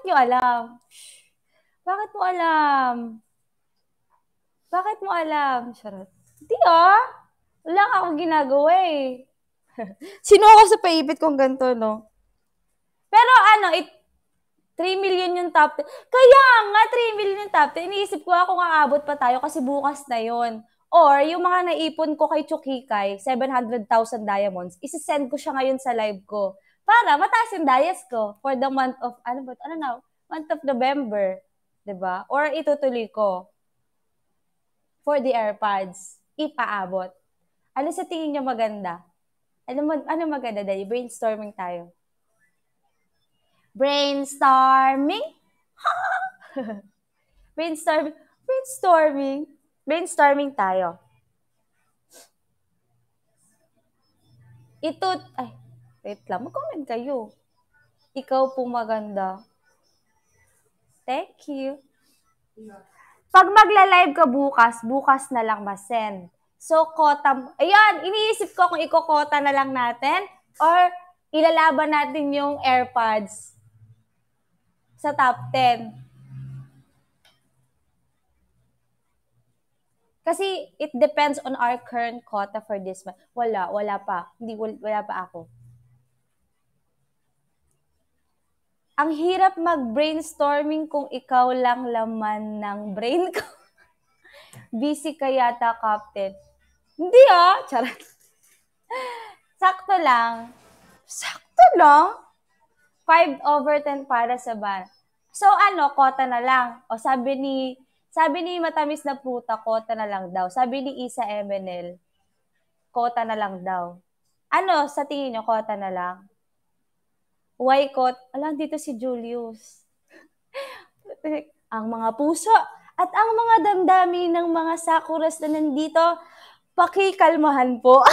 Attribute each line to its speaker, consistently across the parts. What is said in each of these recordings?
Speaker 1: nyo alam? Bakit mo alam? Bakit mo alam? Charot. Hindi Wala akong ginagawa eh. Sino ako sa paipit kong ganito, no? Pero 3 million yung top 10. Kaya nga, 3 million yung top 10. Iniisip ko kung aabot pa tayo kasi bukas na yon. Or, yung mga naipon ko kay Chukikay, 700,000 diamonds, isisend ko siya ngayon sa live ko. Para mataas yung dias ko for the month of, month of November. Diba? Or itutuloy ko for the AirPods. Ipaabot. Ano sa tingin nyo maganda? Ano maganda dahil? Brainstorming tayo. Brainstorming? Brainstorming tayo. Wait lang. Mag-comment kayo. Ikaw po maganda. Thank you. Pag magla-live ka bukas na lang masend. So, iniisip ko kung ikokota na lang natin or ilalaban natin yung AirPods sa top 10. Kasi it depends on our current quota for this month. Wala pa. Wala pa ako. Ang hirap mag-brainstorming kung ikaw lang laman ng brain ko. Busy ka yata, Captain. Hindi Charot. Sakto lang. 5/10 para sa ban. So, kota na lang. O sabi ni Matamis na Puta, kota na lang daw. Sabi ni Isa MNL, kota na lang daw. Ano, sa tingin nyo, kota na lang? Why kot? Dito si Julius. Ang mga puso at ang mga damdamin ng mga sakuras na nandito, pakikalmahan po.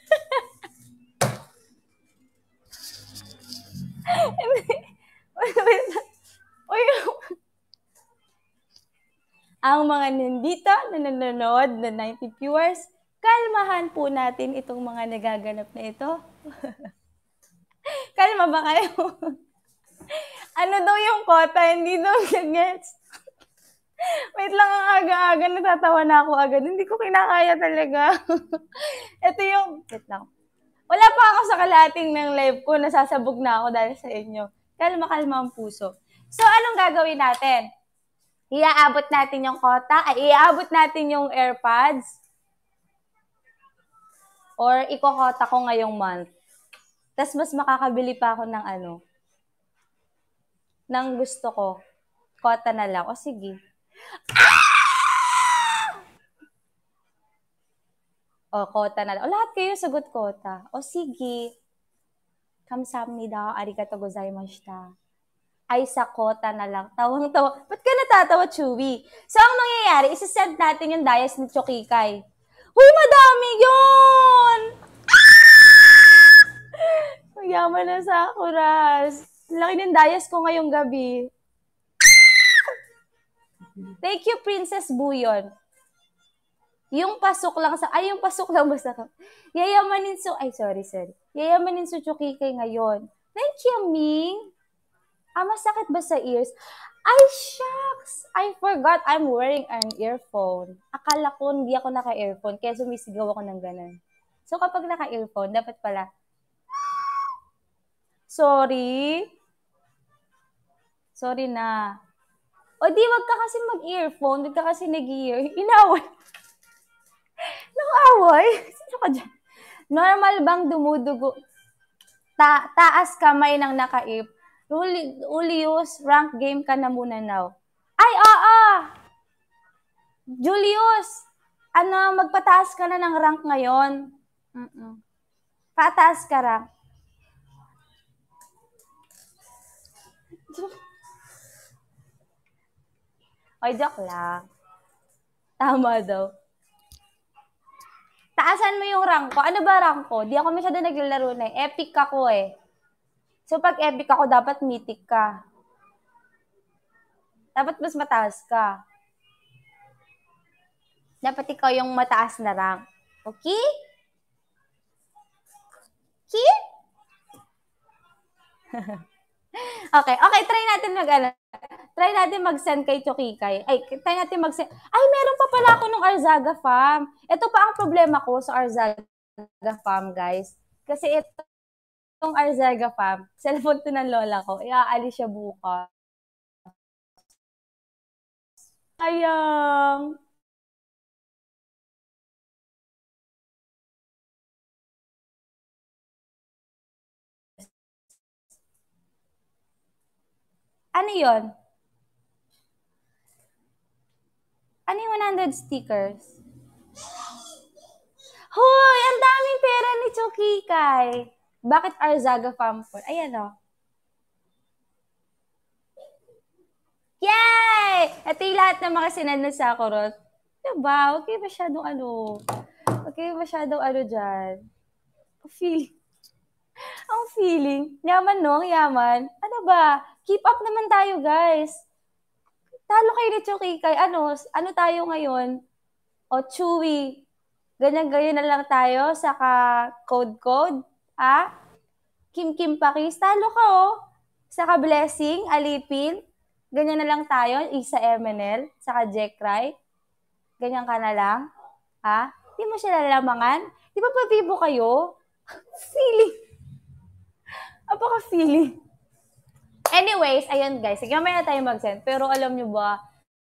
Speaker 1: Ang mga nandito na nanonood na 90 viewers, kalmahan po natin itong mga nagaganap na ito. Kalma ba kayo? Ano daw yung kota? Hindi daw gets. Wait lang, ang aga-aga, natatawa na ako agad. Hindi ko kinakaya talaga. Ito yung, wait lang. Wala pa ako sa kalating ng live ko, nasasabog na ako dahil sa inyo. Kalma ang puso. So, anong gagawin natin? Iaabot natin yung kota? Iaabot natin yung AirPods? Or ikokota ko ngayong month? Tapos mas makakabili pa ako ng ng gusto ko. Kota na lang. O sige. O, kota na lang. O, lahat kayo sagot kota. O sige. Kamsahamnida. Arigatou gozaimashita. Ay, sa kota na lang. Tawang-tawa. Ba't ka natatawa, Chewy? So, ang mangyayari, isasend natin yung dias ni Chukikay. Uy, madami yun! Yaman na sa Kuras. Laki ng dias ko ngayong gabi. Thank you, Princess Buyon. Yung pasok lang basta ka. Yayamanin su Chukikay ngayon. Thank you, Ming. Masakit ba sa ears? Ay, shucks! I forgot I'm wearing an earphone. Akala ko hindi ako naka-earphone, kaya sumisigaw ako ng ganun. So, kapag naka-earphone, dapat pala, sorry na. O di, wag ka kasi mag-earphone, wag ka kasi nag-ear. Inaway. Nang-away? Sino ka dyan? Normal bang dumudugo? Taas kamay ng naka-ear. Julius, rank game ka na muna now. Ay, Julius, magpataas ka na ng rank ngayon. Pataas ka rank. Oy, joke lang. Tama daw. Taasan mo yung rank ko. Ano ba rank ko? Di ako masyado naglalaro na eh. Epic ako eh. So, pag epic ako, dapat mythic ka. Dapat mas mataas ka. Dapat ikaw yung mataas na rank. Okay? Okay? Okay, okay, try natin mag-send kay Chokikay. Ay, try natin mag-send. Ay, meron pa pala ako nung Arzaga Farm. Ito pa ang problema ko sa Arzaga Farm, guys. Kasi itong Arzaga Farm, cellphone to ng lola ko, iaalis siya bukas. Sayang. Ano yon? Ano yung 100 stickers? Hoy, ang daming pera ni Chokikay. Bakit Arzaga Farm for? Ayan o. Yay! Ito yung lahat ng mga sinanod sa kurot. Diba? Huwag kayo masyadong ano. Huwag kayo masyadong ano dyan. Feeling. Ang feeling. Yaman no? Yaman. Ano ba? Keep up naman tayo, guys. Talo kayo ni Chokikay. Ano tayo ngayon? O, Chewy. Ganyan-ganyan na lang tayo. Saka code-code. Ha? Kim-Kim Pakis. Talo ka, oh. Saka Blessing, Alipin. Ganyan na lang tayo. Isa MNL. Saka Jack Cry. Ganyan ka na lang. Ha? Di mo siya lalamangan? Di ba pabibo kayo? Feeling. Apaka-feeling. Anyways, ayun guys. Sige, mamaya na tayo mag-send. Pero alam nyo ba,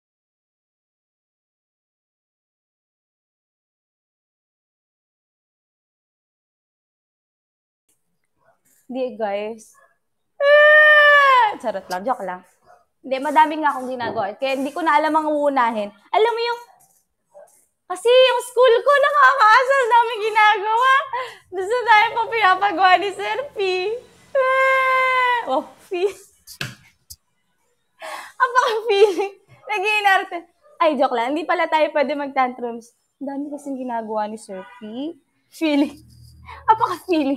Speaker 1: hindi guys. Charot lang, joke lang. Hindi, madami nga akong ginagawa. Kaya hindi ko na alam ang uunahin. Alam mo yung, kasi yung school ko nakakaasal namin ginagawa. Gusto tayo pa pinapagawa ni Sir P. Oh, P. Apaka-feeling. Nag-iinarte. Ay, joke lang. Hindi pala tayo pwede mag-tantrums. Ang dami kasing ginagawa ni Sir P. Feeling. Apaka-feeling.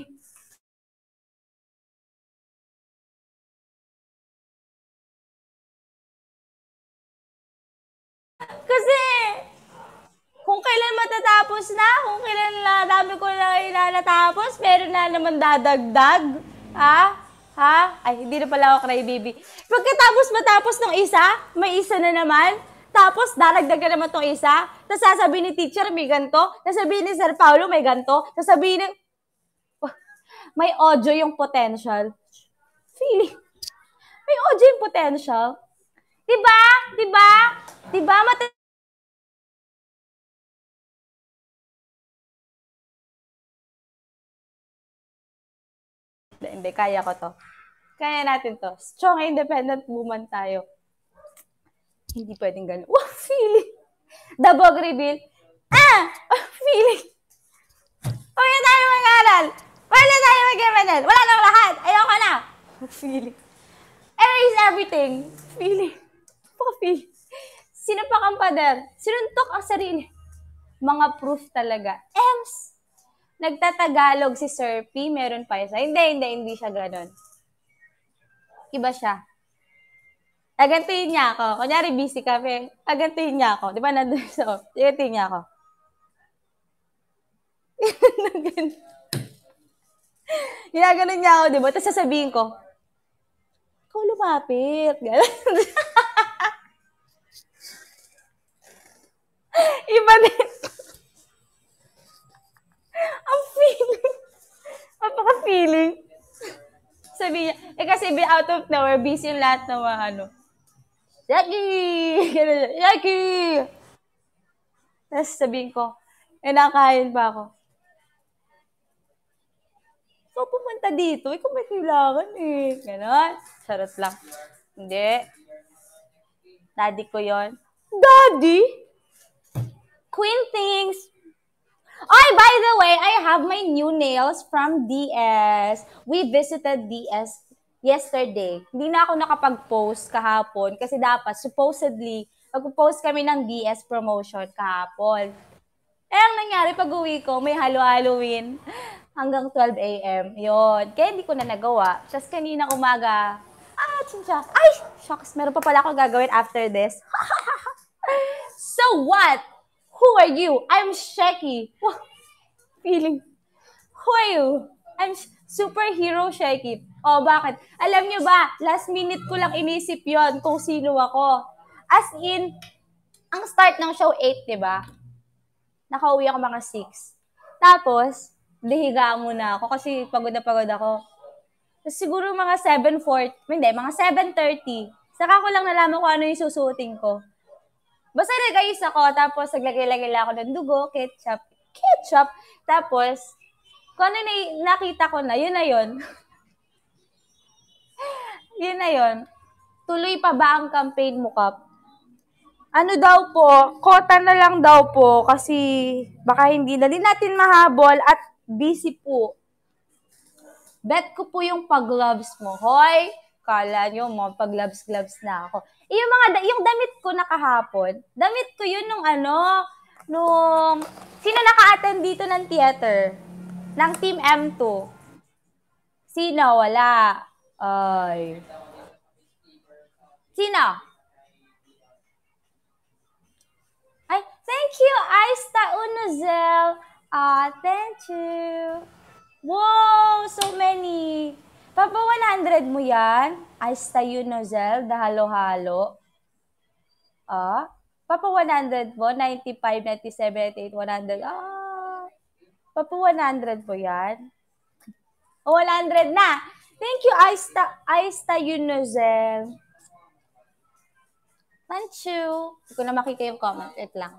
Speaker 1: Kasi, kung kailan matatapos na, kung kailan na dami ko na ilalatapos, meron na naman dadagdag. Ha? Ha? Ay, hindi na pala ako crybaby. Pagkatapos matapos ng isa, may isa na naman. Tapos, daragdagan naman tong isa. Tapos sasabihin ni teacher, may ganito. Sasabihin ni Sir Paulo, may ganito. Sasabihin ni... May audio yung potential. Feeling. May audio yung potential. Diba? Diba? Diba? Hindi, kaya ko to. Kaya natin to. Strong, independent woman tayo. Hindi pwedeng gano'n. Wow, feeling. Dabog reveal. Feeling. Huwag na tayo mag-aral. Huwag na tayo mag-emanal. Wala nang lahat. Ayoko na. Feeling. Erase everything. Feeling. Paka-feeling. Sinapak ang pader. Sinuntok ang sarili. Mga proof talaga. Ems. Nagtatagalog si Sir P. Meron pa isa. Hindi siya gano'n. Iba siya. Agantuhin niya ako. Kunyari, busy kami. Agantuhin niya ako. Di ba, nandun sa off. Agantuhin niya ako. Ginaganon niya ako, di ba? Tapos sasabihin ko, ikaw lumapit. Iba din. Ang feeling. Napaka-feeling. Sabi niya, kasi out of nowhere, busy yung lahat ng mga ano. Yaki! Yaki! Tapos sabihin ko, nakain pa ako. Ikaw pumunta dito, ikaw may kailangan eh. Ganon. Charot lang. Hindi. Daddy ko yon. Daddy? Queen things. Oh, by the way, I have my new nails from DS. We visited DS yesterday. Hindi na ako nakapag-post kahapon kasi dapat, supposedly, mag-post kami ng DS promotion kahapon. Eh, ang nangyari pag-uwi ko, may Halloween hanggang 12 a.m. Yun. Kaya hindi ko na nagawa. Tapos kaninang umaga, chincha. Ay, shucks, meron pa pala ako gagawin after this. So what? Who are you? I'm Sheki. Feeling. Who are you? I'm superhero Sheki. Oh, bakit? Alam nyo ba, last minute ko lang inisip yon kung sino ako. As in, ang start ng show 8, di ba? Nakauwi ako mga 6. Tapos, dihiga muna ako kasi pagod na pagod ako. Tapos siguro mga 7:40, hindi, mga 7:30. Saka ko lang nalaman kung ano yung susuotin ko. Basta nag-ayos ako, tapos naglagay-lagay lang ako ng dugo, ketchup, tapos, kung ano nakita ko na, yun na yun. Yun na yun. Tuloy pa ba ang campaign mo, Kap? Ano daw po, kota na lang daw po kasi baka hindi na din natin mahabol at busy po. Bet ko po yung pag-gloves mo. Hoy, kala nyo mo, pag-gloves-gloves na ako. Yung damit ko nakahapon, damit ko yun nung, sino naka-attend dito ng theater? Ng Team M2. Sino? Wala. Ay. Sino? Ay, thank you, Aista Unuzel. Thank you. Wow, so many. Papa, 100 mo yan? Aista Unuzel, halo-halo. Papa, 100 mo? 95, 97, 98, 100. Papa, 100 mo yan? 100 na. Thank you, Aista Unuzel. Thank you. Hindi ko na makita yung comment. Wait lang.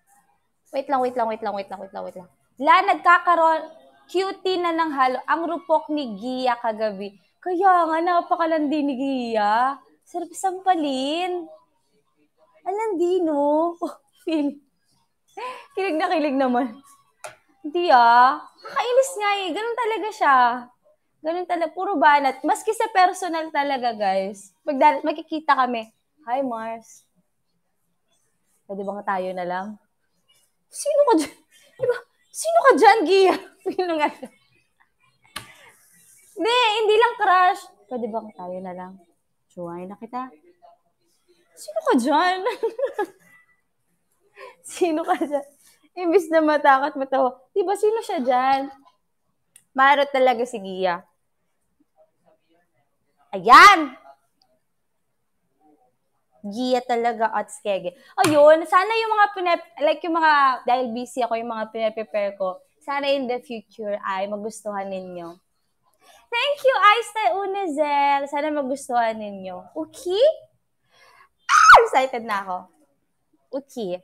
Speaker 1: La, nagkakaroon, cutie na ng halo. Ang rupok ni Gia kagabi. Kaya nga, napakalandi ni Gia. Sarap sampalin. Alandi, no? Feel. Kilig na kilig naman. Hindi Kakainis nga eh. Ganun talaga siya. Ganun talaga. Puro banat. Maski sa personal talaga, guys. Magkikita kami. Hi, Mars. Pwede bang tayo na lang? Sino ka dyan? Diba? Sino ka dyan, Gia? Sino nga? Hindi lang crush. Pwede bang tayo na lang? Join na kita. Sino ka dyan? Sino ka dyan? Imbis na matakot, matawa. Diba, sino siya dyan? Marot talaga si Gia. Ayan! Gia talaga at skege. Ayun, sana yung mga dahil busy ako, yung mga pinaprepare ko, sana in the future ay magustuhan ninyo. Thank you, Aista Unezel. Sana magustuhan ninyo. Okay? Excited na ako. Okay.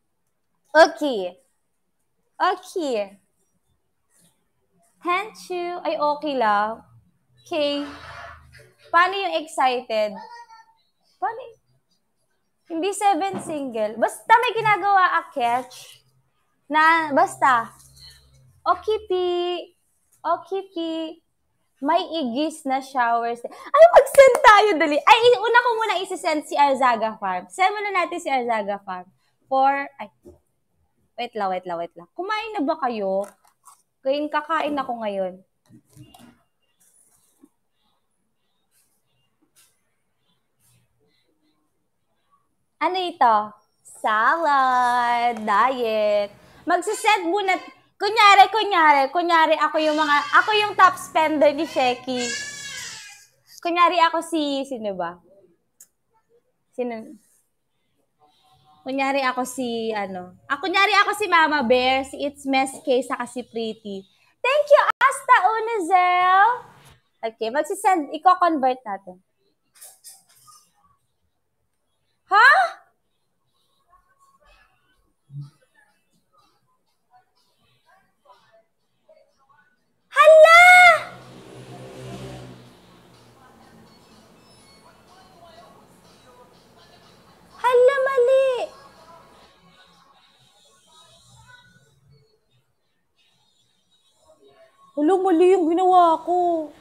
Speaker 1: Thank you. Ay, okay lang. Okay. Paano yung excited? Paano? Hindi 7 single. Basta may ginagawa catch. Basta. Okay, may igis na showers. Ay, mag-send tayo dali. Ay, una ko muna isi-send si Arzaga Farm. Send muna natin si Arzaga Farm. Wait lang. Kumain na ba kayo? Kakain ako ngayon. Ano ito? Salad, diet. Magsisend muna. Kunyari, ako yung top spender ni Sheki. Kunyari ako sino ba? Kunyari ako si Mama Bear, si It's Mess K, saka si Pretty. Thank you, Asta Unezel. Okay, magsisend, i-convert natin. Ha? Hala! Hala, mali. Hala, mali yung ginawa ko.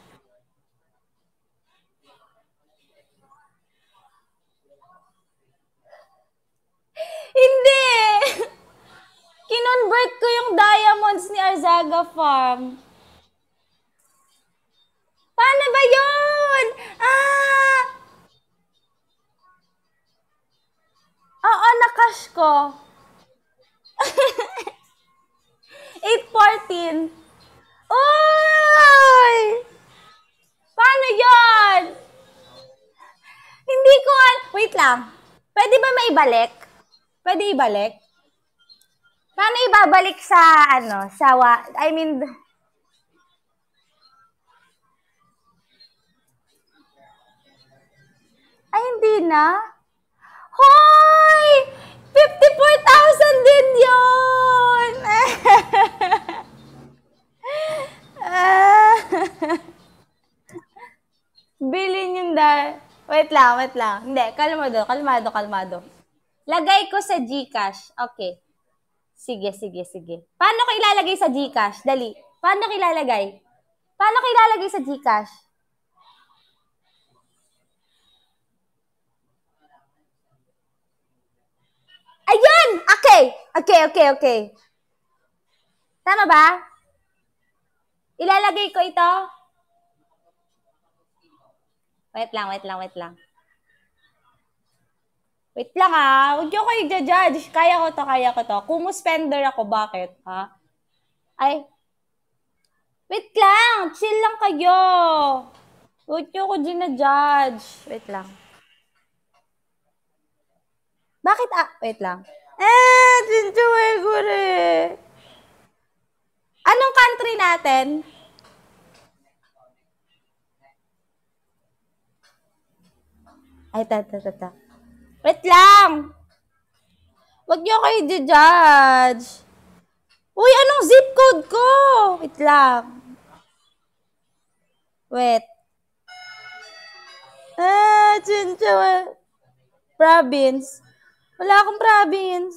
Speaker 1: Hindi! Kinonvert ko yung diamonds ni Arzaga Farm. Paano ba yun? Oo, na-cash ko. 8:14. Oy! Paano Wait lang. Pwede ba maibalik? Pwede ibalik? Paano ibabalik sa, I mean, ay, hindi na? Hoy! 54,000 din yun! Bilhin yung Wait lang. Hindi, kalmado. Lagay ko sa GCash. Okay. Sige. Paano ko ilalagay sa GCash? Dali. Paano ko ilalagay sa GCash? Ayun! Okay. Tama ba? Ilalagay ko ito? Wait lang. Wait lang huwag niyo kayo i-judge. Kaya ko to. Kumu spender ako, bakit? Ha? Ay, wait lang. Chill lang kayo. Huwag niyo ko ginajudge. Wait lang. Bakit wait lang. Chinchuwe ko rin. Anong country natin? Ay, ta. Wait lang. Huwag niyo kayo i-judge. Uy, anong zip code ko? Wait lang. Wait. Chinchuwe. Province. Wala akong province.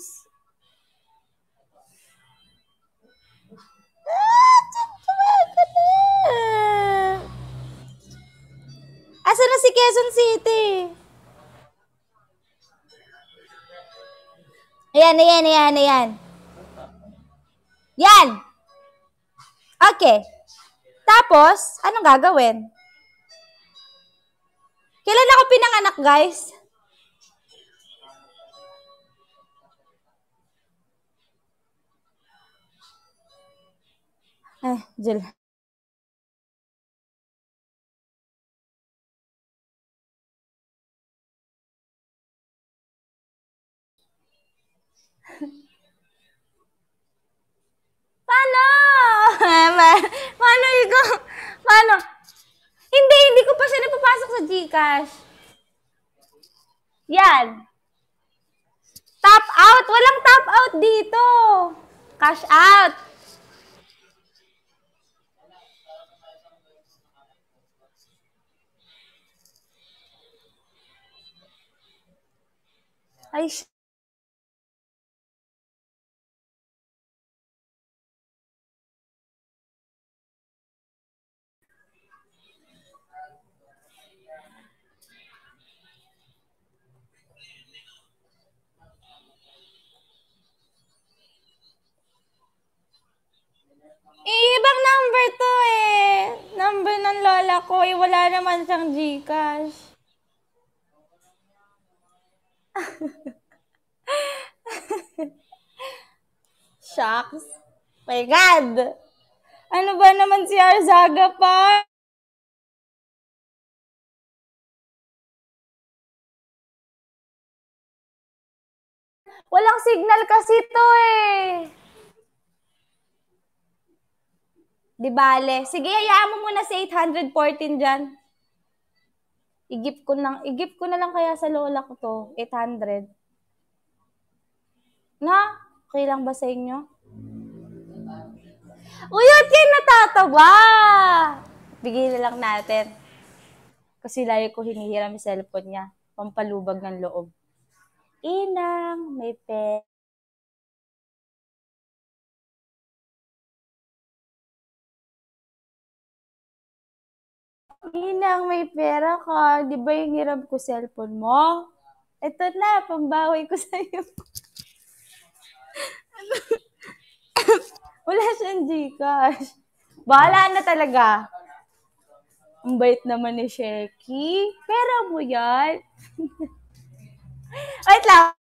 Speaker 1: Asa na si Quezon City? Ayan. Yan! Okay. Tapos, anong gagawin? Kailan ako pinanganak, guys? Jill. Paano? Paano? Hindi ko pa siya napapasok sa GCash. Yan. Top out. Walang top out dito. Cash out. Ay, ibang number to Number ng lola ko. Wala naman siyang GCash. Shucks. My God. Ano ba naman si Arzaga pa? Walang signal kasi to Di bale. Sige, hayaan mo muna si 814 dyan. I-gift ko na lang kaya sa lola ko to. 800. Nga? Okay lang ba sa inyo? Uy, at kayo natatawa! Bigyan na lang natin. Kasi lagi ko hinihiram yung cellphone niya. Pampalubag ng loob. Inang, may pera. Inang, may pera ka. Di ba yung hiram ko cellphone mo? Ito na, pambawi ko sa'yo. Wala siyang GCash. Bahala na talaga. Ang bait naman ni Sheky. Pera mo yan. Wait lang.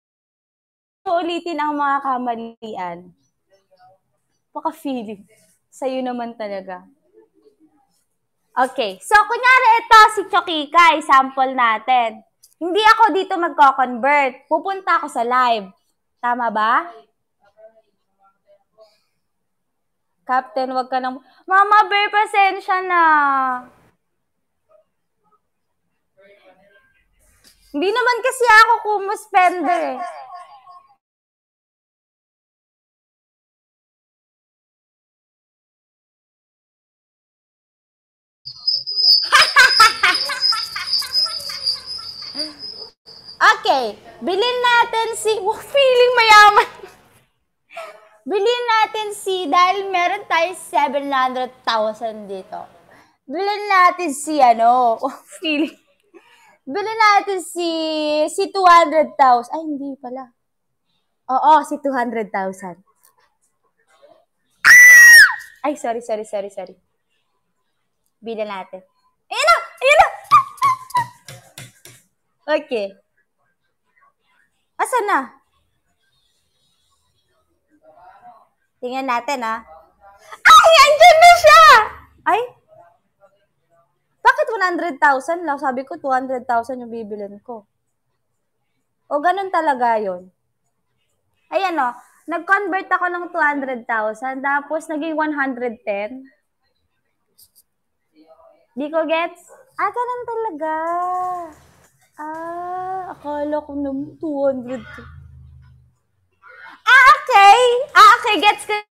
Speaker 1: Ulitin ang mga kamalian. Paka-feeling. Sa'yo naman talaga. Okay. So, kunyari ito, si Chokika, sample natin. Hindi ako dito magko-convert. Pupunta ako sa live. Tama ba? Captain, wag ka nang... Mama Bear, pasensya na. Hindi naman kasi ako kumuspender eh. Okay, bilhin natin si... feeling mayaman. Bilhin natin si... Dahil meron tayo 700,000 dito. Bilhin natin si ano... feeling... Bilhin natin si 200,000. Ay, hindi pala. Oo, si 200,000. Ay, sorry. Bilhin natin. Ayun na! Okay. Asan na? Tingnan natin, ha? Ay! Andyan na siya! Ay! Bakit 100,000 lang? Sabi ko 200,000 yung bibilin ko. O ganun talaga yon. Ayan o. Nag-convert ako ng 200,000 tapos naging 110. Di ko gets? Ganun talaga. Akala ko naman 200. Okay. Okay, gets ko.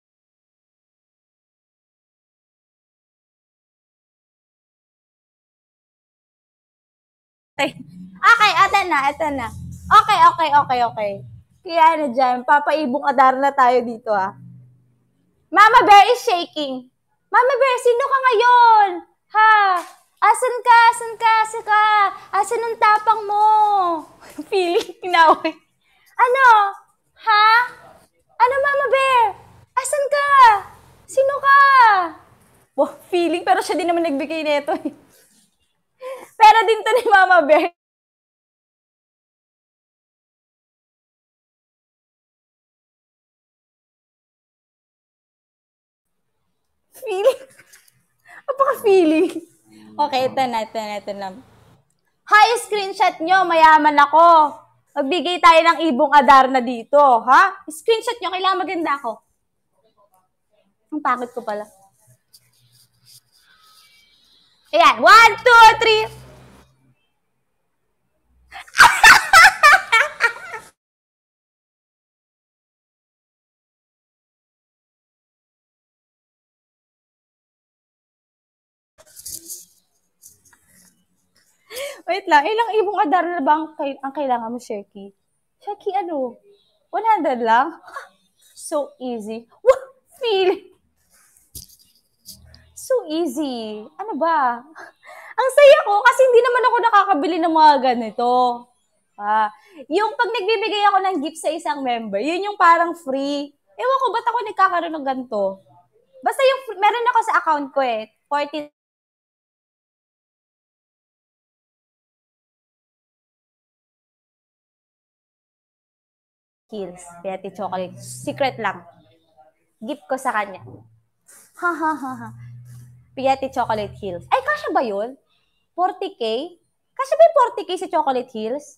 Speaker 1: Okay, ito na. Okay. Kaya ano dyan, papaibong adar na tayo dito Mama Bear is shaking. Mama Bear, sino ka ngayon? Ha? Asan ka? Asan ang tapang mo? Feeling tinaway. Ano? Ha? Ano, Mama Bear? Asan ka? Sino ka? Feeling, pero siya din naman nagbigay nito Pero din to ni Mama Bear. Feeling. Apaka-feeling. Okay, ito na. Hi, screenshot nyo. Mayaman ako. Magbigay tayo ng ibong adar na dito. Ha? Screenshot nyo. Kailangan maganda ako. Ang pangit ko pala. Ayan. 1, 2, 3. Wait lang. Ilang ibong adar na ba ang kailangan mo, Sheki? Sheki, ano? 100 lang? So easy. Feeling. So easy. Ano ba? Ang saya ko kasi hindi naman ako nakakabili ng mga ganito. Yung pag nagbibigay ako ng gift sa isang member, yun yung parang free. Ewan ko, ba't ako nagkakaroon ng ganito? Basta yung, meron ako sa account ko 40 Hills. Petty chocolate. Secret lang. Gift ko sa kanya. Piatti Chocolate Hills. Ay, kasya ba yun? 40K? Kasya ba yung 40K sa Chocolate Hills?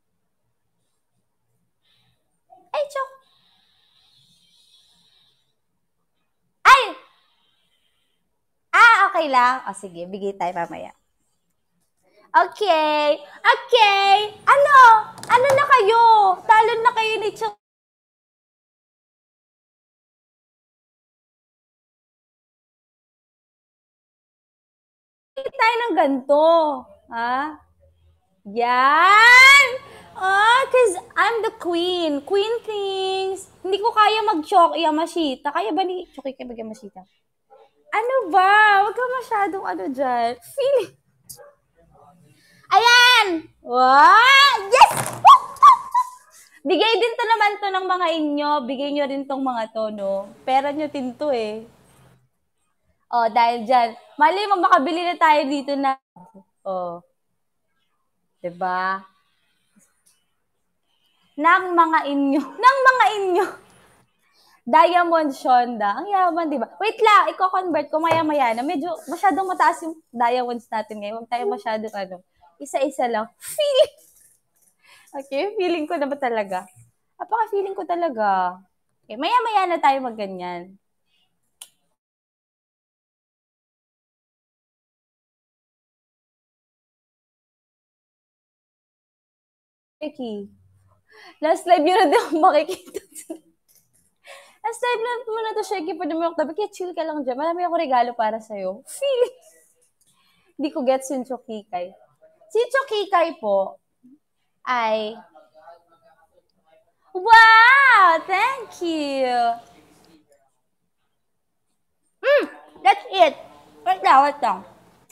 Speaker 1: Ay, okay lang. Sige, bigay tayo mamaya. Okay. Ano na kayo? Talo na kayo ni Chocolate. Tayo ng ganito. Yan! Cause I'm the queen. Queen things. Hindi ko kaya mag-choke Yamashita. Kaya ba ni Choke kayo mag-Yamashita? Ano ba? Huwag ka masyadong dyan. Feeling. Ayan! Wow! Yes! Bigay din to naman to ng mga inyo. Bigay nyo rin tong mga to, no? Pera nyo din to dahil dyan. Mali mo, makabili na tayo dito na. Diba? Ng mga inyo. Diamond Shonda. Ang yaman, di ba? Wait lang, i-convert ko maya-maya na. Medyo masyadong mataas yung diamonds natin ngayon. Huwag tayo masyadong isa-isa lang. Feeling. Okay, feeling ko na ba talaga? Feeling ko talaga. Okay, maya-maya na tayo magganyan. Becky. Last live yun na din ako makikita. Last live na mo na to, Sheki. Pwede mo yung tabi. Kaya chill ka lang dyan. Marami ako regalo para sa'yo. Feeling. Hindi ko get si Chokikay. Si Chokikay po ay... Wow! Thank you! That's it. Wait lang.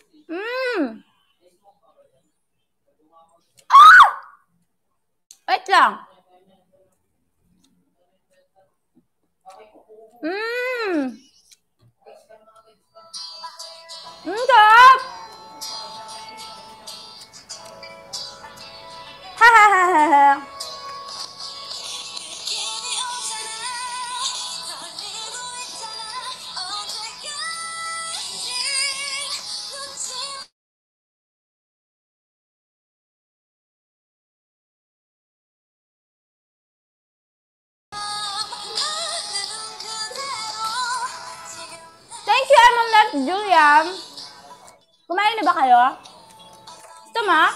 Speaker 1: Ah! Wait lang. Sarap! Ha ha ha ha ha. Thank you, Amamlet Julia. Kumain na ba kayo? Ito ma?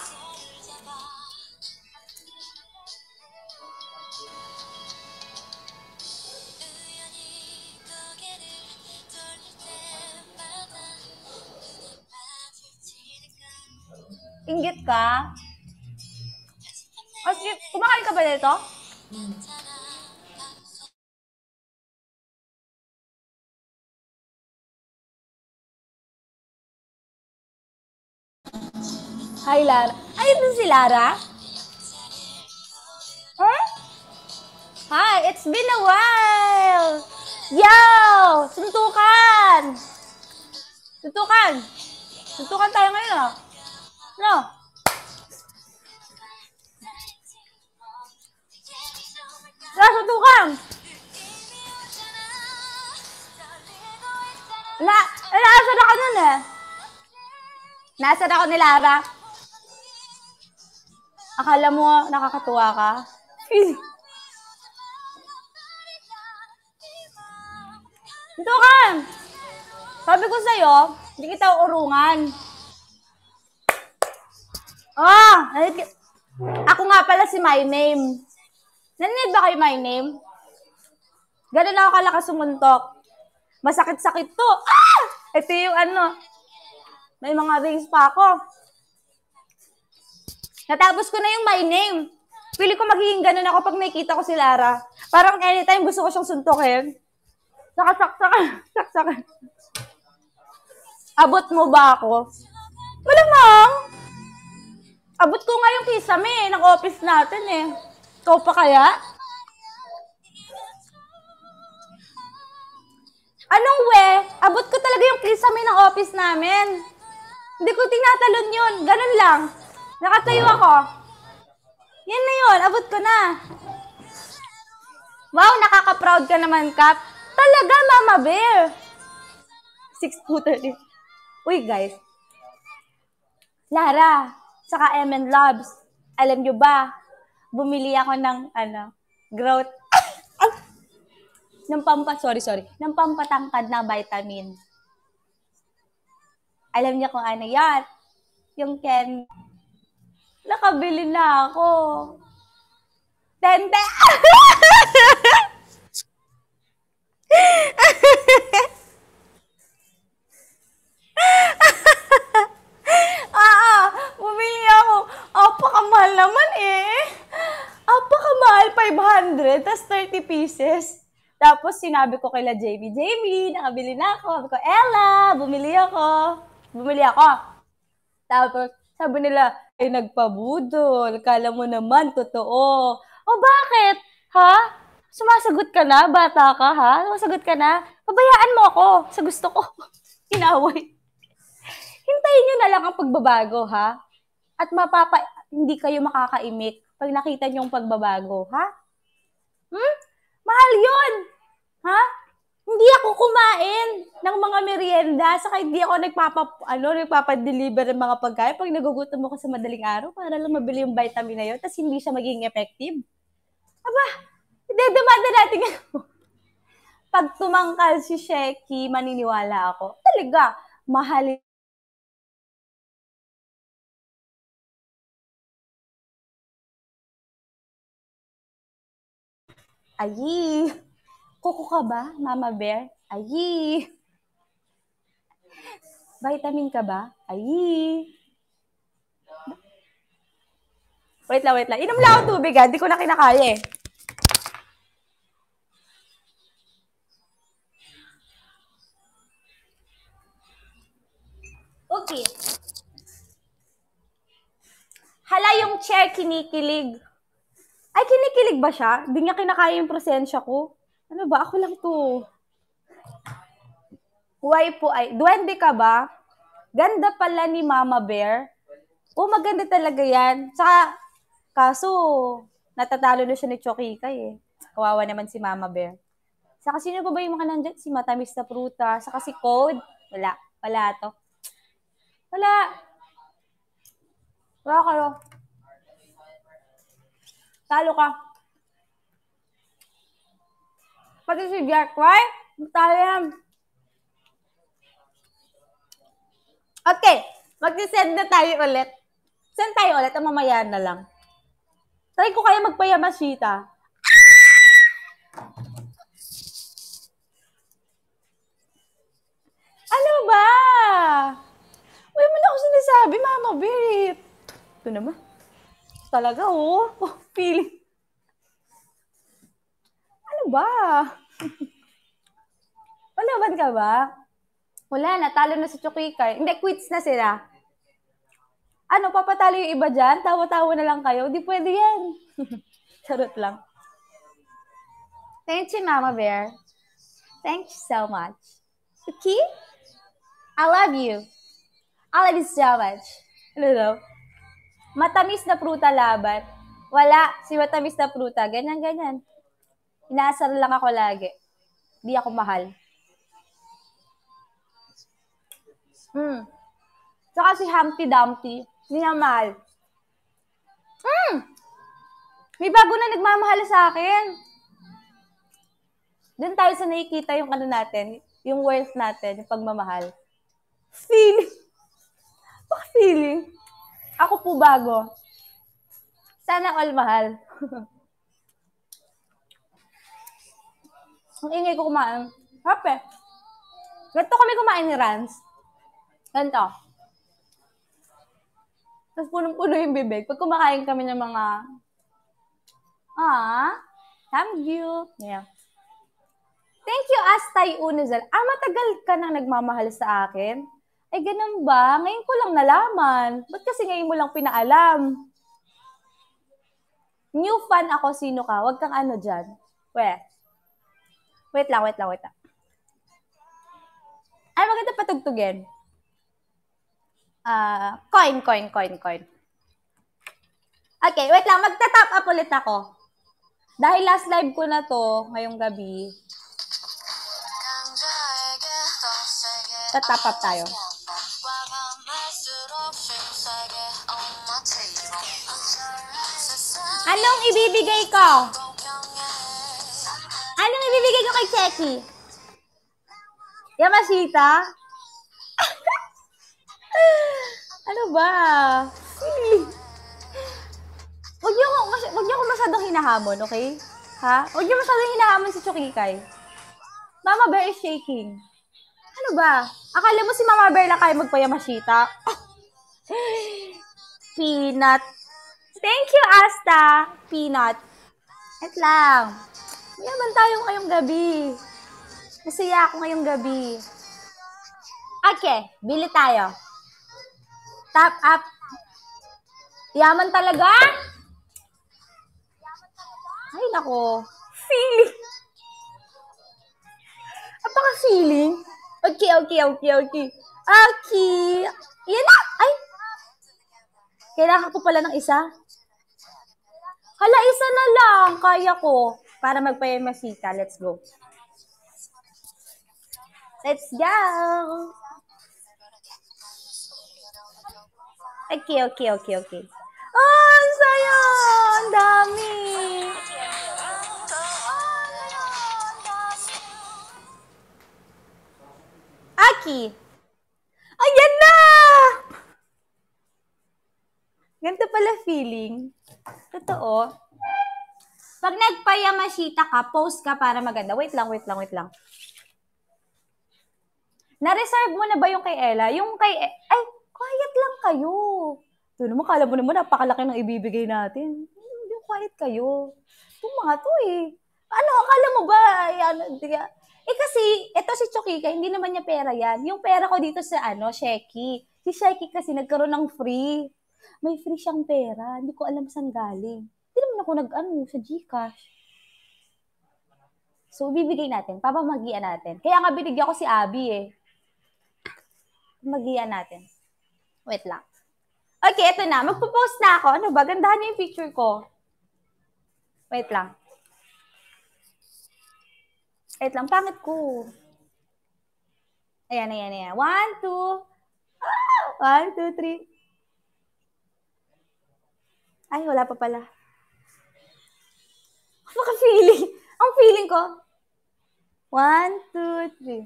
Speaker 1: Inggit ka? Kumakain ka ba dito? Hi, Lara. Ay, ito si Lara? Huh? Hi, it's been a while. Yo! Suntukan! Suntukan tayo ngayon, ah. No? Suntukan! Nasaan ako nun eh? Nasaan ako ni Lara? Akala mo nakakatuwa ka? Suntukan! Sabi ko sa'yo, hindi kita urungan. Ako nga pala si My Name. Naninig ba kayo My Name? Ganun ako kalakas sumuntok. Masakit-sakit to. Ah! Ito yung may mga rings pa ako. Natapos ko na yung My Name. Pili ko magiging ganun ako pag nakikita ko si Lara. Parang anytime gusto ko siyang suntokin. Saksakan. Abot mo ba ako? Malamang. Abot ko nga yung kisame ng office natin eh. Ikaw pa kaya? Anong we? Abot ko talaga yung kisame ng office namin. Hindi ko tinatalon yun. Ganun lang. Nakatayo ako. Yan na yun. Abot ko na. Wow, nakaka-proud ka naman, Kap. Talaga, Mama Bear. 6'2". Uy, guys. Lara, saka MN Labs. Alam nyo ba, bumili ako ng, growth. ng pampatangkad na vitamin. Alam niya kung ano yan? Yung Ken. Nakabili na ako. Tente! Bumili ako. Apakamahal naman eh. Apakamahal, 500, tas 30 pieces. Tapos sinabi ko kay Jamie, nakabili na ako. Sabi ko, Ella, bumili ako. Tapos sabi nila, ay nagpabudol. Kala mo naman, totoo. O bakit? Ha? Sumasagot ka na? Bata ka, ha? Sumasagot ka na? Pabayaan mo ako sa gusto ko. Inaway. Hintayin nyo na lang ang pagbabago, ha? At hindi kayo makakaimik pag nakita nyo yung pagbabago, ha? Mahal yun! Ha? Hindi ako kumain ng mga merienda, saka hindi ako nagpapa-deliver ng mga pagkain pag nagugutom ako sa madaling araw para lang mabili yung vitamin na yun, tapos hindi siya maging effective. Aba, hindi, dumada natin pag tumangkal si Sheki, maniniwala ako. Talaga, mahal. Ayi. Kuko ka ba, Mama Bear? Ayi. Vitamin ka ba? Ayi. Wait lang. Inom lang ako tubig, ha? Hindi ko na kinakaya, eh. Okay. Hala, yung chair kinikilig. Ay, kinikilig ba siya? Hindi niya kinakaya yung presensya ko. Ano ba? Ako lang to. Why po ay? Duwende ka ba? Ganda pala ni Mama Bear. Oh, maganda talaga yan. Saka, kaso, natatalo na siya ni Chokikay eh. Kawawa naman si Mama Bear. Saka sino pa ba yung mga nandyan? Si Matamis na Pruta. Saka si Code. Wala. Wala to. Wala. Wala kayo. Talo ka. Pati si Jack, right? Talo yan. Okay. Mag-send na tayo ulit. Send tayo ulit. Mamaya na lang. Try ko kaya magpayamashita. Ano ba? Uy, mo na ako sinasabi, Mama Bear. Ito naman. Talaga, oh. Feeling. Ano ba? Palaban ka ba? Wala na, talo na si Chukikay. Hindi, quits na sila. Ano, papatalo yung iba dyan? Tawa-tawa na lang kayo? Di pwede yan. Charot lang. Thank you, Mama Bear. Thank you so much. Okay? I love you. I love you so much. Ano daw? Matamis na pruta laban. Wala, si matamis na pruta. Ganyan. Inaasar lang ako lagi. Di ako mahal. Saka si Humpty Dumpty, hindi niya mahal. May bago na nagmamahal sa akin. Doon tayo sa nakikita yung ano natin, yung worth natin, yung pagmamahal. Feeling. Baka feeling. Ako po bago. Sana all mahal. Ang ingay ko kumain. Hape. Ganito kami kumain ni Rans. Ganito. Tapos punong-puno yung bibig. Pag kumakain kami ng mga, thank you. Yeah. Thank you, Astay Unizal. Matagal ka nang nagmamahal sa akin? Ay, ganun ba? Ngayon ko lang nalaman. Ba't kasi ngayon mo lang pinaalam? New fan ako, sino ka? Huwag kang ano dyan. Wait lang. Ay, maganda patugtugin. Coin. Okay, wait lang. Magta-top up ulit ako. Dahil last live ko na to, ngayong gabi. Ta-top up tayo. Anong ibibigay ko? Anong ibibigay ko kay Cheki? Yamashita? Ano ba? Huwag niyo ako masyadong hinahamon, okay? Ha? Huwag niyo masyadong hinahamon si Chukikay. Mama Bear is shaking. Ano ba? Akala mo si Mama Bear lang kaya magpayamashita? Peanut. Thank you, Asta. Peanut. Et lang. Yaman tayo ngayong gabi. Masaya ako ngayong gabi. Okay, bili tayo. Top up. Yaman talaga? Ay, nako. Feeling. Apaka-feeling? Okay. Okay. Yan na. Ay. Kailangan ko pala ng isa. Hala, isa na lang. Kaya ko. Para magpayamasika. Let's go. Let's go! Okay. Oh, ang saya! Ang dami! Aki! Ayan na! Ganito pala feeling. Totoo. Pag nagpayamashita ka, post ka para maganda. Wait lang. Na-reserve mo na ba yung kay Ella? Yung kay... Ay, quiet lang kayo. Ito naman, kala mo naman, napakalaki ng ibibigay natin. Yung quiet kayo. Itong mga to eh. Ano, akala mo ba? Ayan, kasi, ito si Chokika, hindi naman niya pera yan. Yung pera ko dito sa, Sheki. Si Sheki kasi nagkaroon ng free. May free siyang pera. Hindi ko alam saan galing. Hindi naman ako sa Gcash. So, bibigay natin. Papamagian natin. Kaya nga binigyan ko si Abby eh. Magian natin. Wait lang. Okay, ito na. Magpo-post na ako. Ano ba? Gandahan niyo yung picture ko. Wait lang. Pangit ko. Ayan. 1, 2. 1, 2, 3. Ay, wala pa pala. Maka-feeling. Ang feeling ko. 1, 2, 3.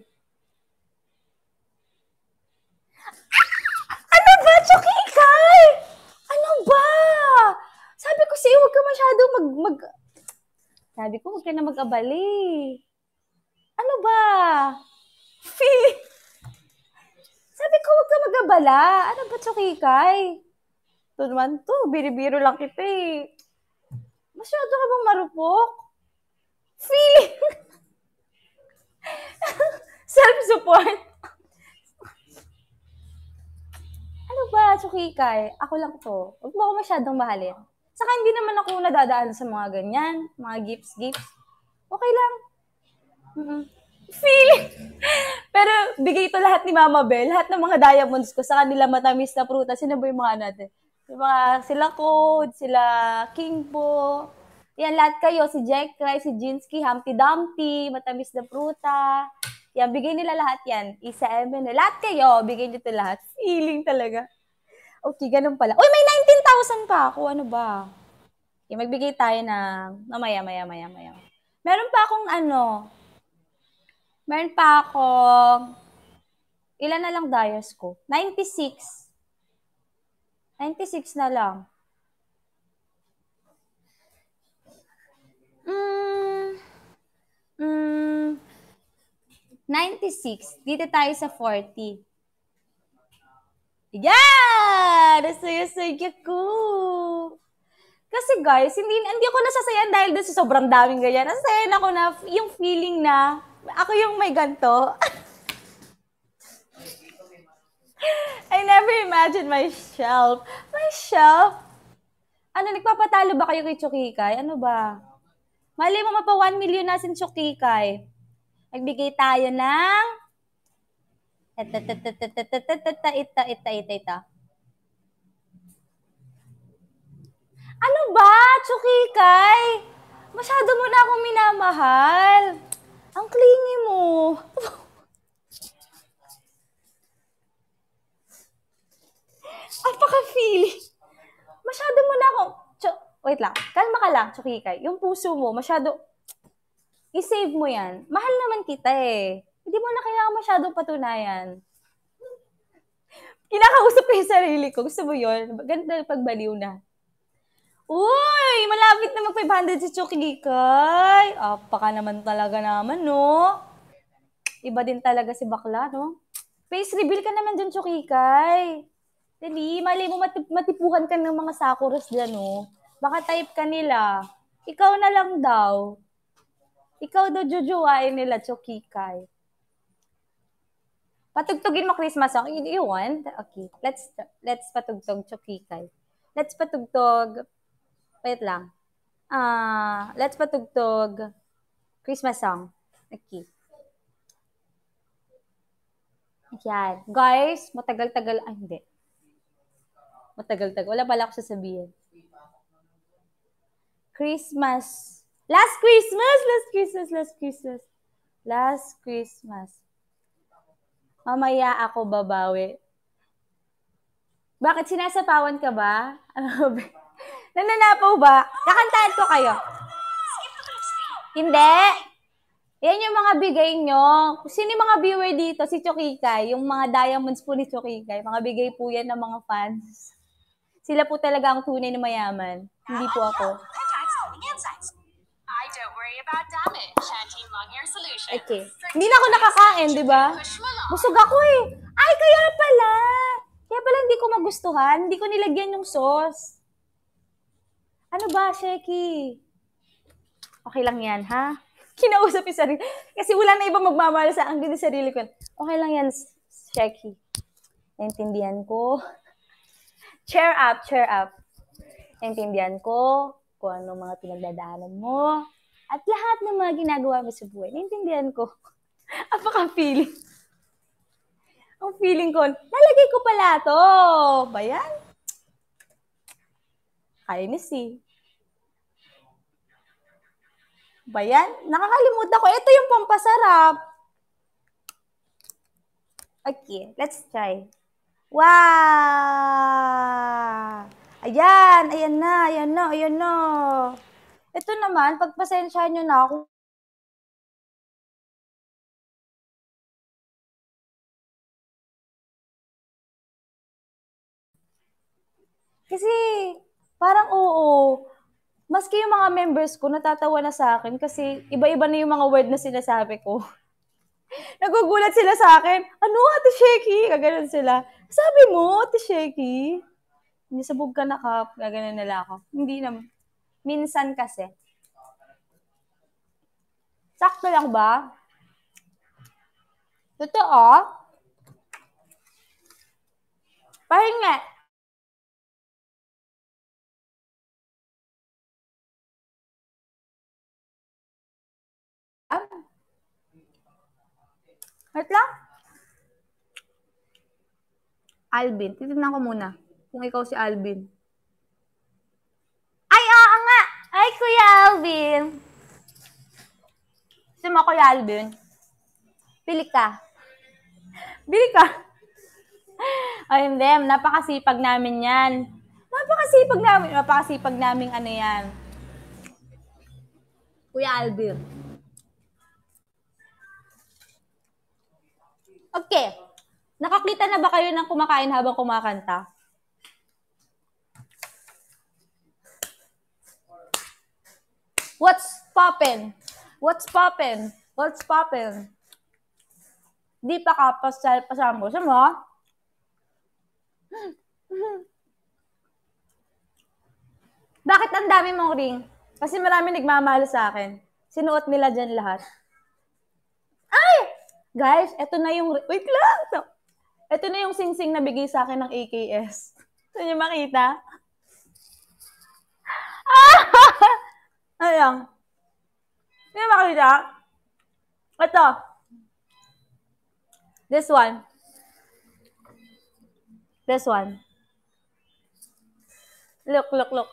Speaker 1: Ano ba, Chokikay? Ano ba? Sabi ko sa'yo, huwag ka masyadong Sabi ko, huwag ka na mag-abali. Ano ba? Feeling. Sabi ko, huwag ka mag-abala. Ano ba, Chokikay? Ito naman to, biro-biro lang kita eh. Masyado ka bang marupok? Feeling. Self-support. Ano ba, Chokikay? Ako lang to. Huwag mo ako masyadong mahalin. Saka hindi naman ako nadadaan sa mga ganyan, mga gifts. Okay lang. Feeling. Pero bigay ito lahat ni Mama Bell, lahat ng mga diamonds ko sa kanila matamis na prutas. Sino ba yung mga natin? Yung mga sila Code, sila Kingpo. Yan, lahat kayo. Si Jack Cry, si Jinsky, Humpty Dumpty, matamis na pruta. Yan, bigay nila lahat yan. Isa, Emin. Lahat kayo, bigay nito lahat. Feeling talaga. Okay, ganun pala. Uy, may 19,000 pa ako. Ano ba? Okay, magbigay tayo ng mamaya. Meron pa akong ilan na lang dias ko? 96. 96 na lang. 96. Dito tayo sa 40. Yan! Nasaya-saya ko. Kasi guys, hindi ako nasasayan dahil doon sa sobrang daming ganyan. Nasasayan ako na yung feeling na ako yung may ganto. I never imagined myself. Ano, nagpapatalo ba kayo kay Chokikay? Ano ba? Mali mo mapa 1 million na sin Chokikay. Nagbigay tayo ng ita. Ano ba, Chokikay? Masyado mo na akong minamahal. Ang clingy mo. Apaka-feeling. Masyado mo na akong... Wait lang. Kalma ka lang, Chokikay. Yung puso mo, masyado... I-save mo yan. Mahal naman kita eh. Hindi mo na kailangan masyadong patunayan. Kinakausap ko yung sarili ko. Gusto mo yun? Ganito pagbaliw na. Uy! Malapit na mag-500 si Chokikay. Apaka naman talaga naman, no? Iba din talaga si bakla, no? Face reveal ka naman dyan, Chokikay. Dali, mali mo matipuhan ka ng mga sakuras dyan, no? Baka type ka nila. Ikaw na lang daw. Ikaw daw jujuwain nila, Chokikay. Patugtugin mo Christmas song. You want? Okay. Let's patugtog, Chokikay. Let's patugtog. Wait lang. Let's patugtog Christmas song. Okay. Yan. Guys, matagal-tagal. Ay, hindi. Matagal-tagal. Wala pala ako sasabihin. Christmas. Last Christmas. Mamaya ako babawi. Bakit sinasapawan ka ba? Nananapaw ba? Kakantahan ko kayo. Hindi. Yan yung mga bigay nyo. Sino yung mga viewer dito? Si Chokikay. Yung mga diamonds po ni Chokikay. Mga bigay po yan ng mga fans. Sila po talaga ang tunay na mayaman. Hindi po ako. Okay. Hindi na ako nakakain, di ba? Busog ako eh. Ay, kaya pala. Kaya pala hindi ko magustuhan. Hindi ko nilagyan yung sauce. Ano ba, Sheki? Okay lang yan, ha? Kinausap yung sarili. Kasi wala na iba magmamahal sa akin din sarili ko. Okay lang yan, Sheki. Naintindihan ko. Cheer up, cheer up. Naintindihan ko kung ano mga pinagdadaanan mo. At lahat ng mga ginagawa mo sa buhay. Naintindihan ko. Apaka-feeling. Ang feeling ko, nalagay ko pala to. Ba yan? Kainis eh. Ba yan? Nakakalimutan ko. Ito yung pampasarap. Okay, let's try. Wow! Ayan, ayan na, ayan na, ayan na. Ito naman, pagpasensyahan nyo na ako. Kasi, parang oo. Maski yung mga members ko, natatawa na sa akin kasi iba-iba na yung mga word na sinasabi ko. Nagugulat sila sa akin. Ano, Ate Sheki? Gaganon sila. Sabi mo, Ate Sheki? Hindi sabog ka na kap. Gaganon nila ako. Hindi naman. Minsan kasi. Sakto lang ba? Totoo? Pahinga. Wait lang. Alvin. Titignan ko muna kung ikaw si Alvin. Ay, oo nga! Ay, Kuya Alvin! Gusto mo, Kuya Alvin? Pili ka. Bili ka. Ay, hindi. Napakasipag namin yan. Napakasipag namin ano yan. Kuya Alvin. Okay. Nakakita na ba kayo ng kumakain habang kumakanta? What's poppin'? What's poppin'? What's poppin'? Di pa ka pasamo. Sa mo? Bakit ang dami mong ring? Kasi marami nagmamahal sa akin. Sinuot nila dyan lahat. Ay! Guys, eto na yung... Wait lang! Ito na yung sing-sing na bigay sa akin ng AKS. Gusto niyo makita? Ayan. Gusto niyo makita? Ito. This one. This one. Look, look, look.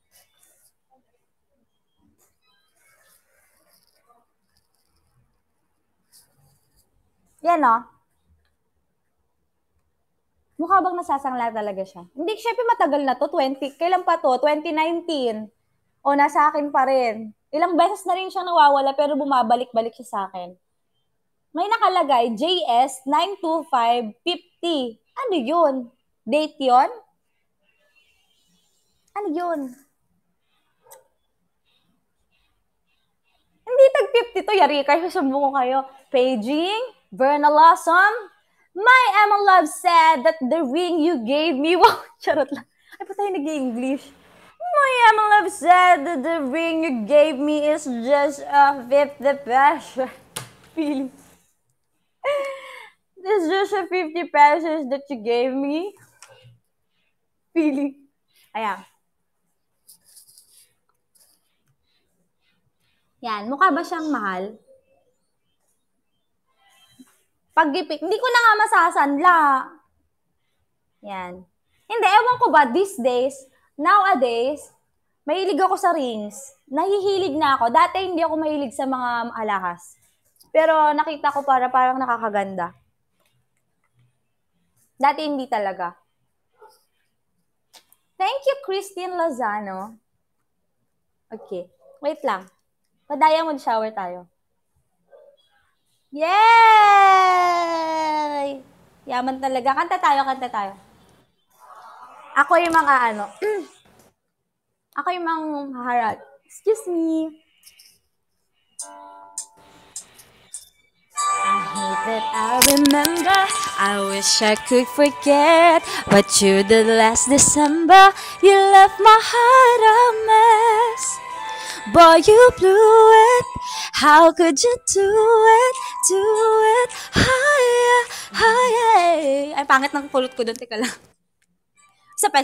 Speaker 1: Yan, no? Mukha bang nasasangla talaga siya? Hindi, syempre matagal na to. Kailan pa to? 2019. O, nasa akin pa rin. Ilang beses na rin siya nawawala pero bumabalik-balik siya sa akin. May nakalagay, JS 92550. Ano yun? Date yun? Ano yun? Hindi tag-50 to. Yari kayo, sumbong ko kayo. Paging, Vernalosum, my Emma Love said that the ring you gave me, wow, charot lang. Ay, pa tayo nag-English. My Emma Love said that the ring you gave me is just a 50 pesos. Feeling. It's just a 50 pesos that you gave me. Feeling. Ayan. Yan, mukha ba siyang mahal? Paggipit, hindi ko na nga masasanla. Yan. Hindi, ewan ko ba, these days, nowadays, mahilig ako sa rings. Nahihilig na ako. Dati hindi ako mahilig sa mga alahas. Pero nakita ko parang nakakaganda. Dati hindi talaga. Thank you, Christine Lozano. Okay. Wait lang. Pa-diamond shower tayo. Yay! Yaman talaga. Kanta tayo, kanta tayo. Ako yung mga ano. Ako yung mga haharap. Excuse me. I hate that I remember. I wish I could forget what you did last December. You left my heart a mess. Boy, you blew it. How could you do it? Do it. Higher, higher. Ay, pangit ng pulot ko doon. Teka lang. Sapa.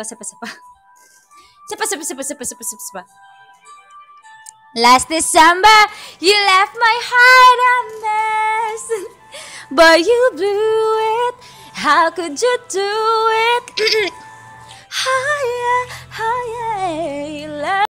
Speaker 1: Last December, you left my heart a mess. But you blew it. How could you do it? Higher, higher.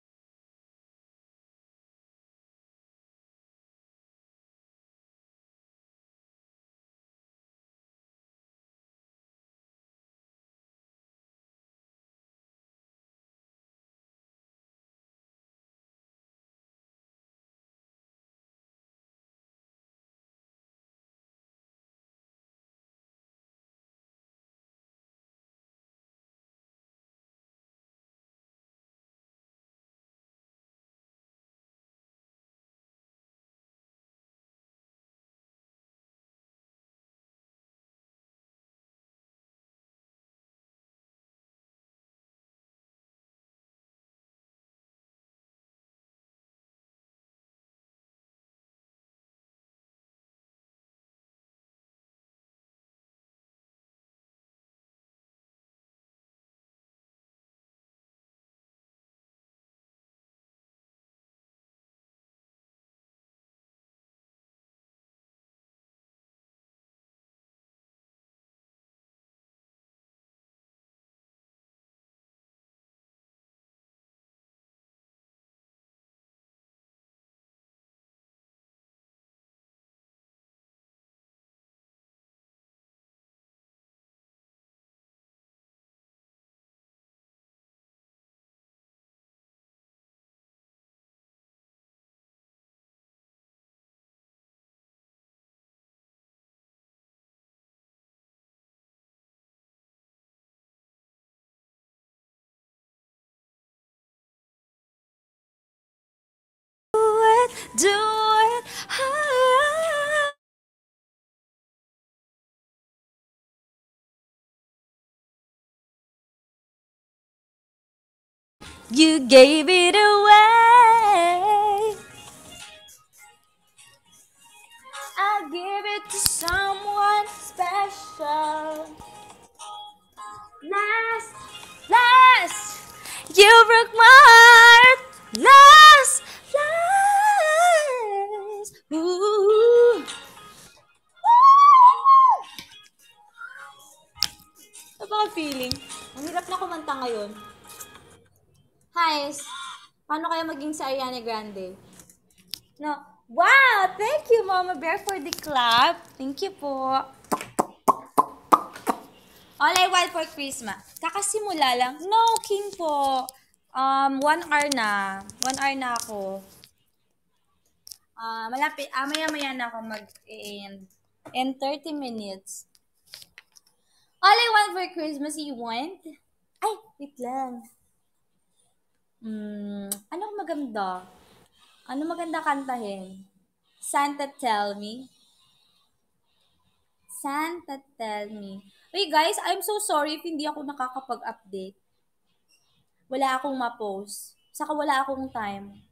Speaker 1: Do it. You gave it away. I give it to someone special. Last, you broke my heart. Last. Ooh. Napaka-feeling. Ang hirap na kumanta ngayon. Hi, paano kaya maging sa Ariana Grande? No. Wow! Thank you, Mama Bear, for the clap. Thank you po. All I want for Christmas. Kakasimula lang. No, King po. 1 hour na. 1 hour na ako. Malapit. Maya-maya na ako mag-end. In 30 minutes. All I want for Christmas, you want? Ay, wait lang. Ano maganda? Ano maganda kantahin? Santa Tell Me. Santa Tell Me. Wait guys, I'm so sorry if hindi ako nakakapag-update. Wala akong ma-post. Saka wala akong time.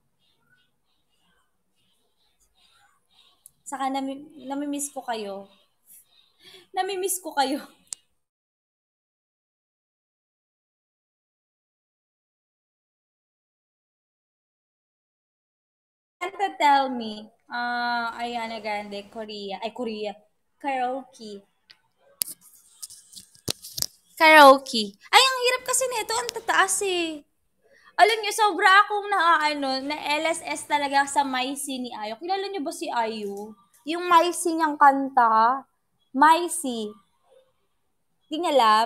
Speaker 1: Saka namimiss ko kayo. Namimiss ko kayo. Santa Tell Me. Ariana Grande, Korea. Ay, Korea. Karaoke. Karaoke. Ay, ang hirap kasi nito. Ang tataas eh. Alam niyo, sobra akong na LSS talaga sa My C ni Ayo. Kilala niyo ba si Ayo? Yung My C niyang kanta. My C. Di niya alam?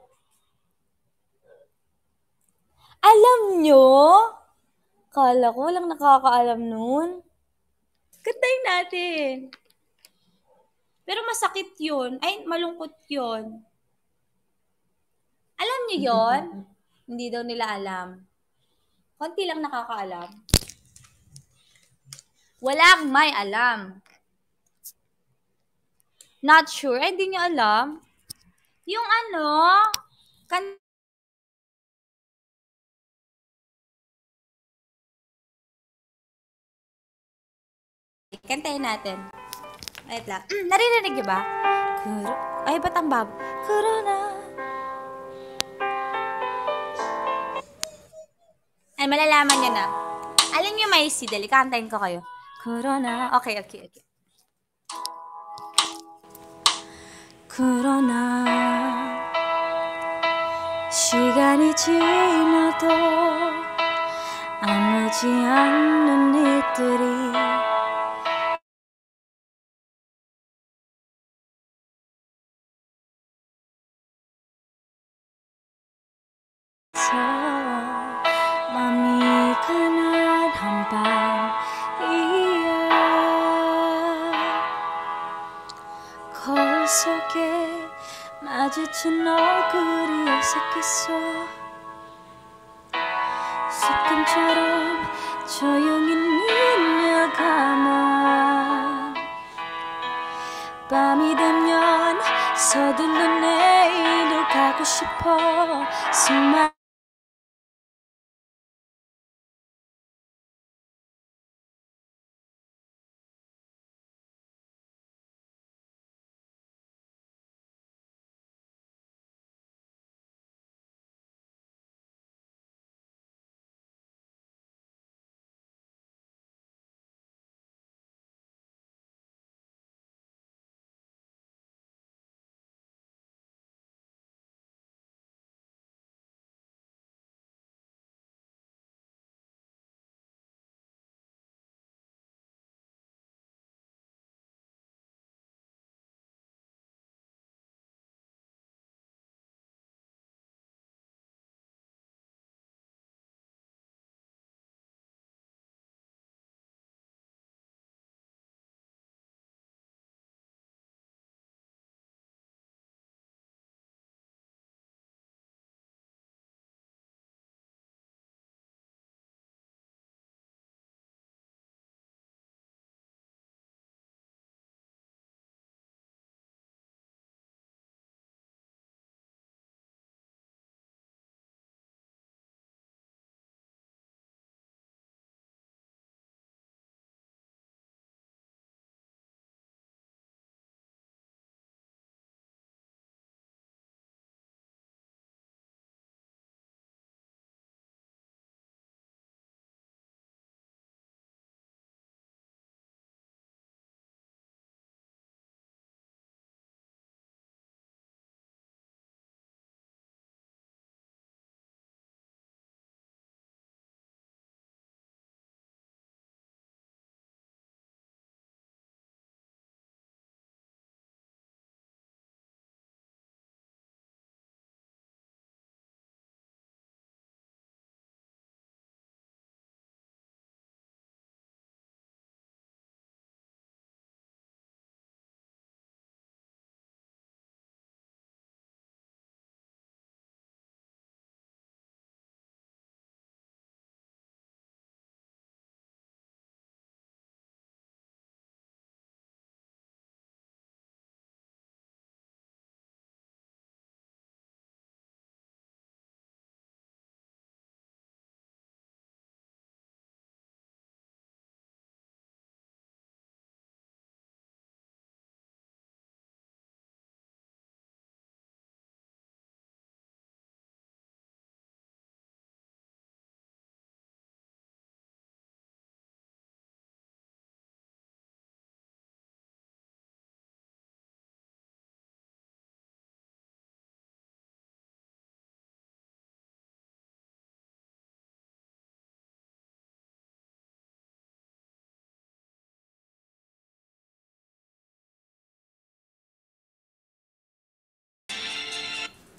Speaker 1: Alam nyo? Kala ko walang nakakaalam nun. Kantayin natin. Pero masakit yun. Ay, malungkot yun. Alam niyo yon? Hindi daw nila alam. Konti lang nakakaalam. Walang may alam. Not sure. Ay, hindi niyo alam. Yung ano, kantayin natin. Wait lang. Naririnig niyo ba? Ay, ba't ang bab? Corona. Ay, malalaman niyo na. Alin niyo may si Dali, kantayin ko kayo. Corona. Okay. Corona. 시간이 지나도 아무지 않는 일들이 맘이 가난한 밤이야 거울 속에 마주친 얼굴이 어색했어 습관처럼 조용히 눈을 감아 밤이 되면 서둘러 내일로 가고 싶어 수많은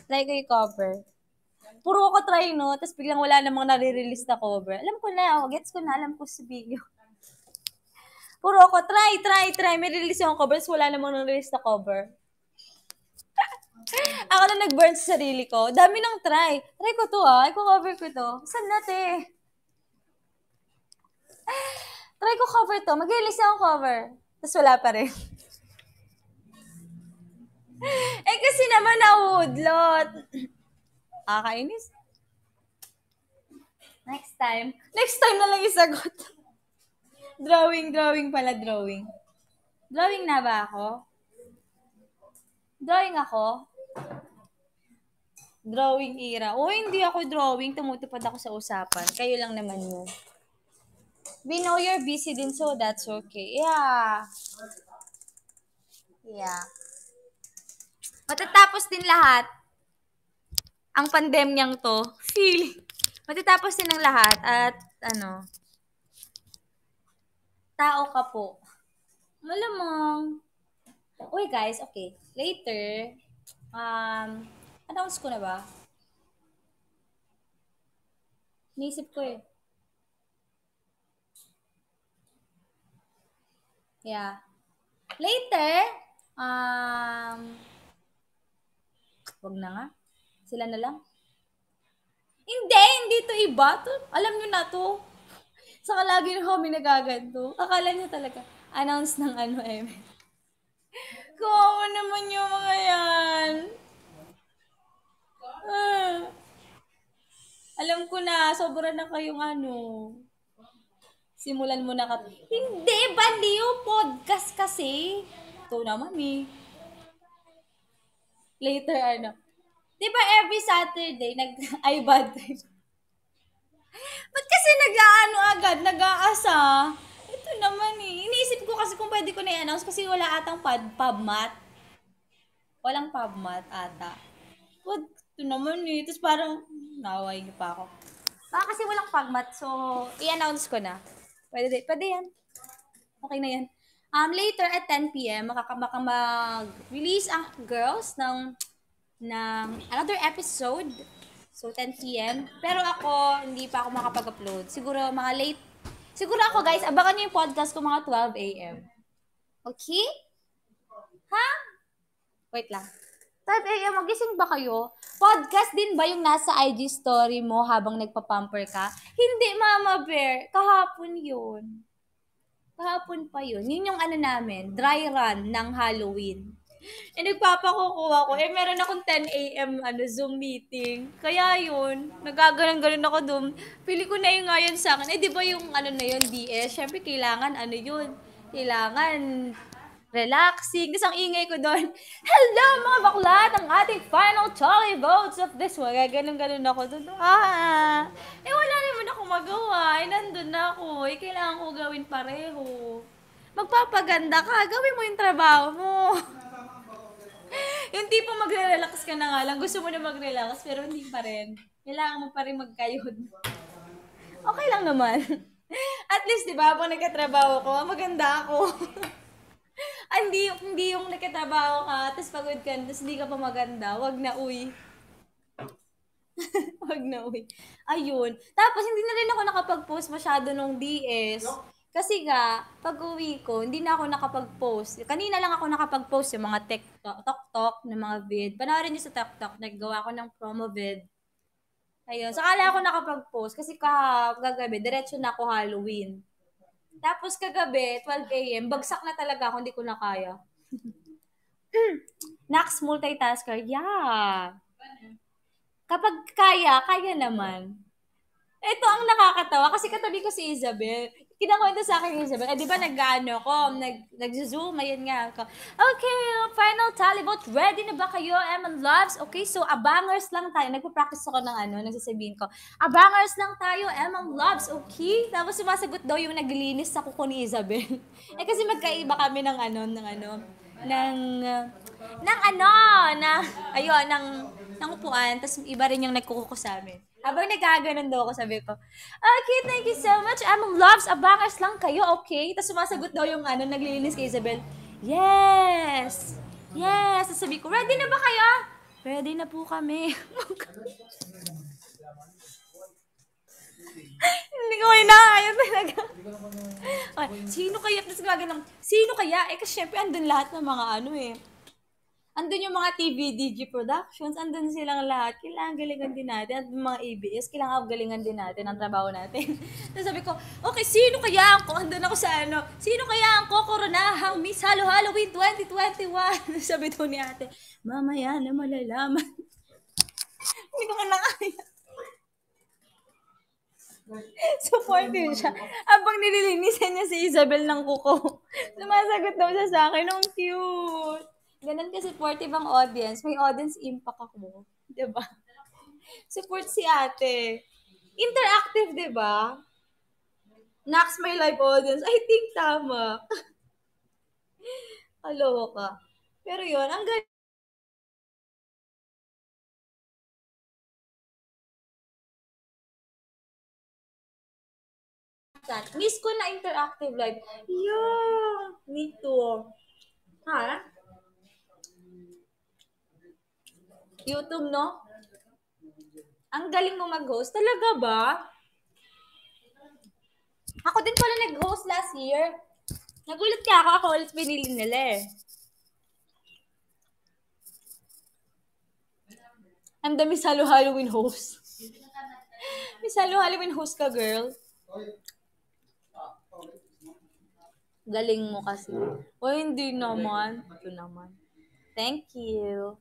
Speaker 1: Try ko i-cover. Puro ko try, no? Tapos biglang wala namang nare-release na cover. Alam ko na, gets ko na, alam ko sa video. Puro ko, try. May release yung cover, tapos wala namang nare-release na cover. Ako na nag-burn sa sarili ko. Dami nang try. Try ko to, i-cover ko to. Saan natin? Try ko cover to. Mag-release akong cover. Tapos wala pa rin. Kasi naman naudlot. Kainis. Next time na lang isagot. Drawing pala. Drawing na ba ako? Drawing ako? Drawing era. Hindi ako drawing. Tumutupad ako sa usapan. Kayo lang naman yun. We know you're busy din, so that's okay. Yeah. Matatapos din lahat. Ang pandemyang to. Matatapos din ang lahat. At, tao ka po. Malamang. Uy, guys, okay. Later, announce ko na ba? Naisip ko eh. Yeah. Later, wag na nga. Sila na lang. Hindi to iba. Alam nyo na to. Saka lagi na kami nagaganto. Akala nyo talaga, announce ng Kawawa naman yung mga yan. Alam ko na, sobra na kayong simulan mo na Hindi, baliw. Podcast kasi. Ito naman Later, diba every Saturday, bad trip. Ba't kasi agad, nag-aasa? Ito naman Iniisip ko kasi kung pwede ko na i-announce kasi wala atang PubMat. Walang PubMat ata. Ito naman Tapos parang, naway niyo pa ako. Kasi walang PubMat, so i-announce ko na. Pwede yan. Okay na yan. Later at 10 p.m., mag-release ang girls ng another episode. So, 10 p.m. Pero ako, hindi pa ako makapag-upload. Siguro ako, guys, abangan niyo yung podcast ko mga 12 a.m. Okay? Ha? Wait lang. 12 a.m., magising ba kayo? Podcast din ba yung nasa IG story mo habang nagpa-pamper ka? Hindi, Mama Bear. Kahapon yun. Kahapon pa yun. Yun yung namin, dry run ng Halloween. Nagpapakukuha ko. Meron akong 10 a.m. Zoom meeting. Kaya yun, nagaganon-ganon ako doon. Pili ko na yung ngayon sa akin. Di ba yung na yun, DS? Syempre, kailangan yun. Kailangan relaxing. Tapos ang ingay ko doon, hello mga baklat! Ang ating final tally votes of this one. Ganon-ganon ako doon. Wala naman ako magawa. Nandun na ako. Kailangan ko gawin pareho. Magpapaganda ka. Gawin mo yung trabaho mo. Yung tipo magre-relax ka na nga lang. Gusto mo na mag-relax, pero hindi pa rin. Kailangan mo pa rin magkayod. Okay lang naman. At least, di ba, pag nagkatrabaho ko, maganda ako. Hindi yung nagkatrabaho ka, tapos pagod ka, tapos hindi ka pa maganda. Wag na, uy. Wag na, uy. Ayun. Tapos, hindi na rin ako nakapag-post masyado nung DS. Kasi pag uwi ko, hindi na ako nakapag-post. Kanina lang ako nakapag-post yung mga TikTok na mga vid. Panoorin niyo sa TikTok, naggawa ko ng promo vid. Ayun. Sakala ako nakapag-post kasi kagabi, diretso na ako Halloween. Tapos kagabi, 12 a.m., bagsak na talaga ako, hindi ko na kaya. Next, multitasker. Yeah. Kapag kaya naman. Ito ang nakakatawa kasi katabi ko si Isabel. Kinakwento sa akin Isabel. Di ba nag-zoom, ayun nga ako. Okay, final tally vote. Ready na ba kayo, Eman Loves? Okay, so abangers lang tayo. Nagpa-practice ako ng nagsasabihin ko. Abangers lang tayo, Eman Loves. Okay? Tapos sumasagot daw yung naglinis sa kuko ni Isabel. Kasi magkaiba kami ng upuan. Tapos iba rin yung nagkukuko sa amin. Habang nagkaganon daw ako, sabi ko, okay, thank you so much. Loves, abangers lang kayo, okay? Tapos sumasagot daw yung naglilinis kay Isabel. Yes! Yes! Tapos sabi ko, ready na ba kayo? ready na po kami. Hindi ko inaayon talaga. Sino kaya? Tapos gagawin sino kaya? Kasi syempre andun lahat ng mga andun yung mga TVDG Productions, andun silang lahat. Kailangan galingan din natin. At mga ABS, kailangan galingan din natin ang trabaho natin. Tapos sabi ko, okay, sino kaya ako? Andun ako sa sino kaya ang kokoronahang Miss Halloween 2021? Sabi to ni ate, mamaya na malalaman. Hindi ko nakaya. Supportive siya. Habang nililinisan niya si Isabel ng kuko, sumasagot daw siya sa akin. Ang cute. Ganun ka supportive ang audience. May audience impact ako. Diba? Support si ate. Interactive, diba? Next, my live audience. I think tama. Kaloka. Pero yun, ang galing. Miss ko na interactive live. Yeah, me too. Ha? YouTube, no? Ang galing mo mag-host. Talaga ba? Ako din pala nag-host last year. Nagulat ka ako ulit pinili nila eh. I'm the Miss Halloween host. Miss Halloween host ka, girl. Galing mo kasi. O, hindi naman. Ito naman. Thank you.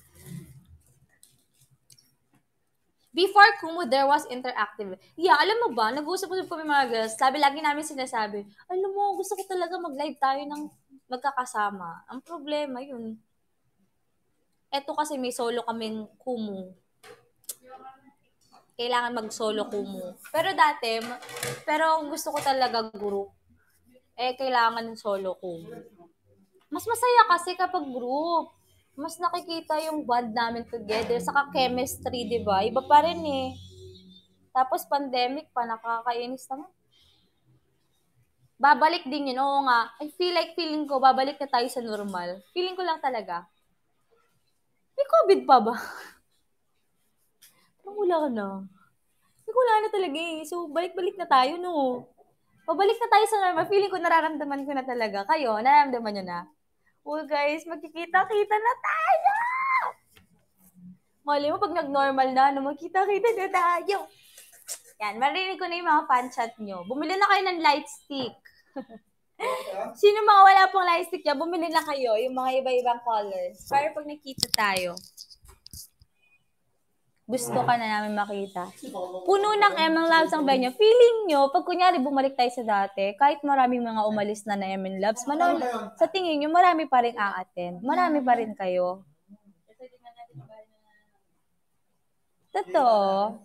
Speaker 1: Before Kumu, there was interactive. Yeah, alam mo ba, nag-uusap-usap kami mga girls. Lagi namin sinasabi, alam mo, gusto ko talaga mag-live tayo ng magkakasama. Ang problema yun. Eto kasi may solo kaming Kumu. Kailangan mag-solo Kumu. Pero gusto ko talaga group. Kailangan ng solo Kumu. Mas masaya kasi kapag group. Mas nakikita yung bond namin together. Saka chemistry, di ba? Iba pa rin eh. Tapos pandemic pa, nakakainis naman. Babalik din yun. Oo nga. Feeling ko, babalik na tayo sa normal. Feeling ko lang talaga. May COVID pa ba? Parang wala na. Wala na talaga eh. So, balik-balik na tayo, no? Pabalik na tayo sa normal. Feeling ko, nararamdaman ko na talaga. Kayo, nararamdaman nyo na? Guys, magkikita-kita na tayo! Mali mo, pag nag-normal na, magkita-kita na tayo. Yan, marinig ko na yung mga fan chat nyo. Bumili na kayo ng light stick. Sino mga wala pong light stick niya, bumili na kayo yung mga iba-ibang colors. Para pag nakita tayo, gusto ka na namin makita. Puno ng ML Labs ang venue. Feeling nyo, pag kunyari bumalik tayo sa dati, kahit maraming mga umalis na ML Labs, sa tingin nyo, marami pa rin a-attend. Marami pa rin kayo. Totoo.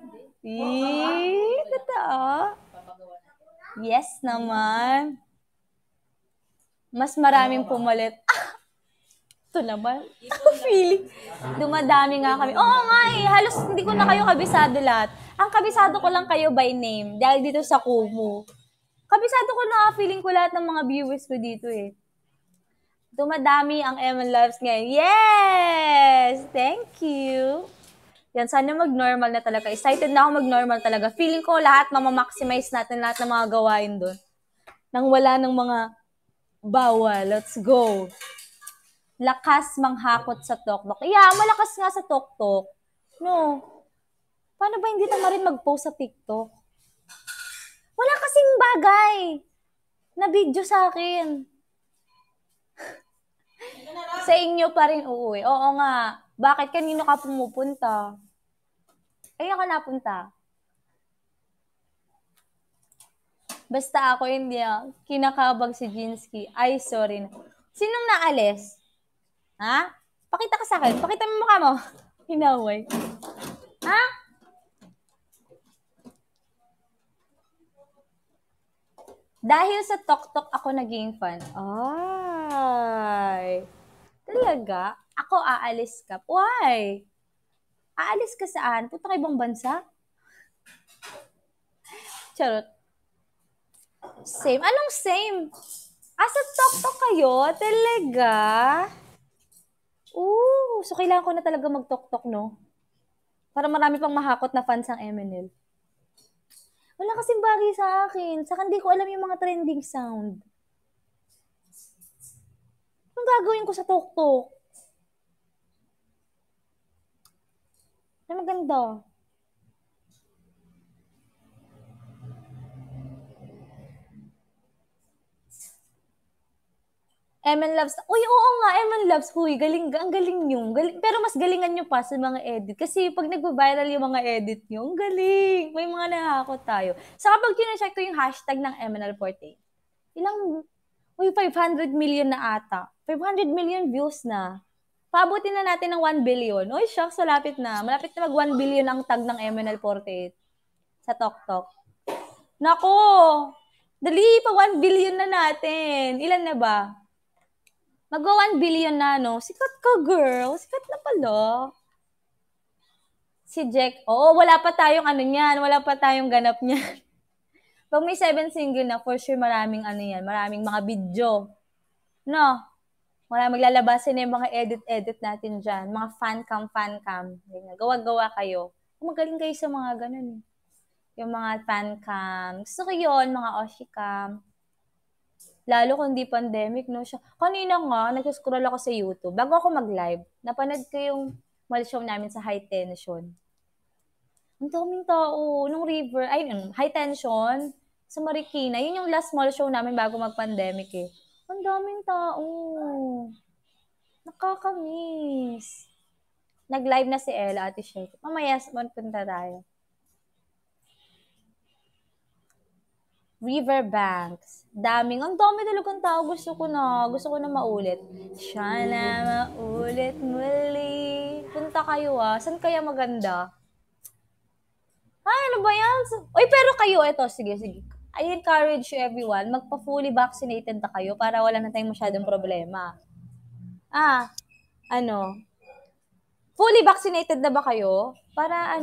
Speaker 1: Totoo. Yes naman. Mas maraming pumalit. Ito naman. Feeling. Dumadami nga kami. Oo nga eh. Halos hindi ko na kayo kabisado lahat. Ang kabisado ko lang kayo by name. Dahil dito sa Kumu. Kabisado ko na feeling ko lahat ng mga viewers ko dito eh. Dumadami ang ML Loves ngayon. Yes! Thank you. Yan, sana mag-normal na talaga. Excited na ako mag-normal talaga. Feeling ko lahat mamamaximize natin lahat ng mga gawain doon. Nang wala ng mga bawal. Let's go. Lakas manghakot sa TokTok. Yeah, malakas nga sa TokTok. No. Paano ba hindi tama rin mag-post sa TikTok? Wala kasing bagay na video sa akin. Sa inyo pa rin uuwi. Oo nga. Bakit? Kanino ka pumupunta? Kaya ka napunta. Basta ako hindi kinakabag si Jinsky. Ay, sorry na. Sinong naalis? Ha? Pakita ka sa akin. Pakita mo mukha mo. Hinaway. Ha? Dahil sa TokTok ako naging fan. Ay. Talaga? Ako aalis ka. Why? Aalis ka saan? Punta ka ibang bansa? Charot. Same? Anong same? Sa TokTok kayo? Talaga? So kailangan ko na talaga mag-tok-tok, no? Para marami pang mahakot na fans ang MNL. Wala kasing bagay sa akin. Saka hindi ko alam yung mga trending sound. Anong gagawin ko sa tok-tok? Ay, maganda. MN Loves. Uy, oo nga, MN Loves. Huy, ang galing nyo. Pero mas galingan nyo pa sa mga edit. Kasi pag nagva-viral yung mga edit nyo, ang galing. May mga nakakot tayo. Saka pag kina-check ko yung hashtag ng MNL48, uy, 500 million na ata. 500 million views na. Paabutin na natin ng 1 billion. Uy, shucks, malapit na. Malapit na mag 1 billion ang tag ng MNL48 sa TokTok. Nako! Dali, pa 1 billion na natin. Ilan na ba? Mag-1 billion na, no? Sikat ka, girl. Sikat na pala. Si Jack, wala pa tayong ano niyan. Wala pa tayong ganap niyan. Pag may 7 single na, for sure maraming ano yan. Maraming mga video. No? Wala maglalabasin na yung mga edit-edit natin dyan. Mga fan-cam. Gawa-gawa kayo. Magaling kayo sa mga ganun. Yung mga fan-cam. Gusto ko yun, mga oshicam. Lalo kung di pandemic, no? Kanina nga, nag-scroll ako sa YouTube. Bago ako mag-live, napanood ko yung mall show namin sa High Tension. Ang daming tao. Nung High Tension, sa Marikina. Yun yung last mall show namin bago mag-pandemic eh. Ang daming tao. Nakakamiss. Nag-live na si Ella, Ate Shek. Mamaya, punta tayo. Riverbanks. Ang dami talagang tao. Gusto ko na maulit. Sana maulit muli. Punta kayo Saan kaya maganda? Ay, ano ba yan? Uy, pero kayo, sige. I encourage you everyone, magpa-fully vaccinated na kayo para wala na tayong masyadong problema. Fully vaccinated na ba kayo? Para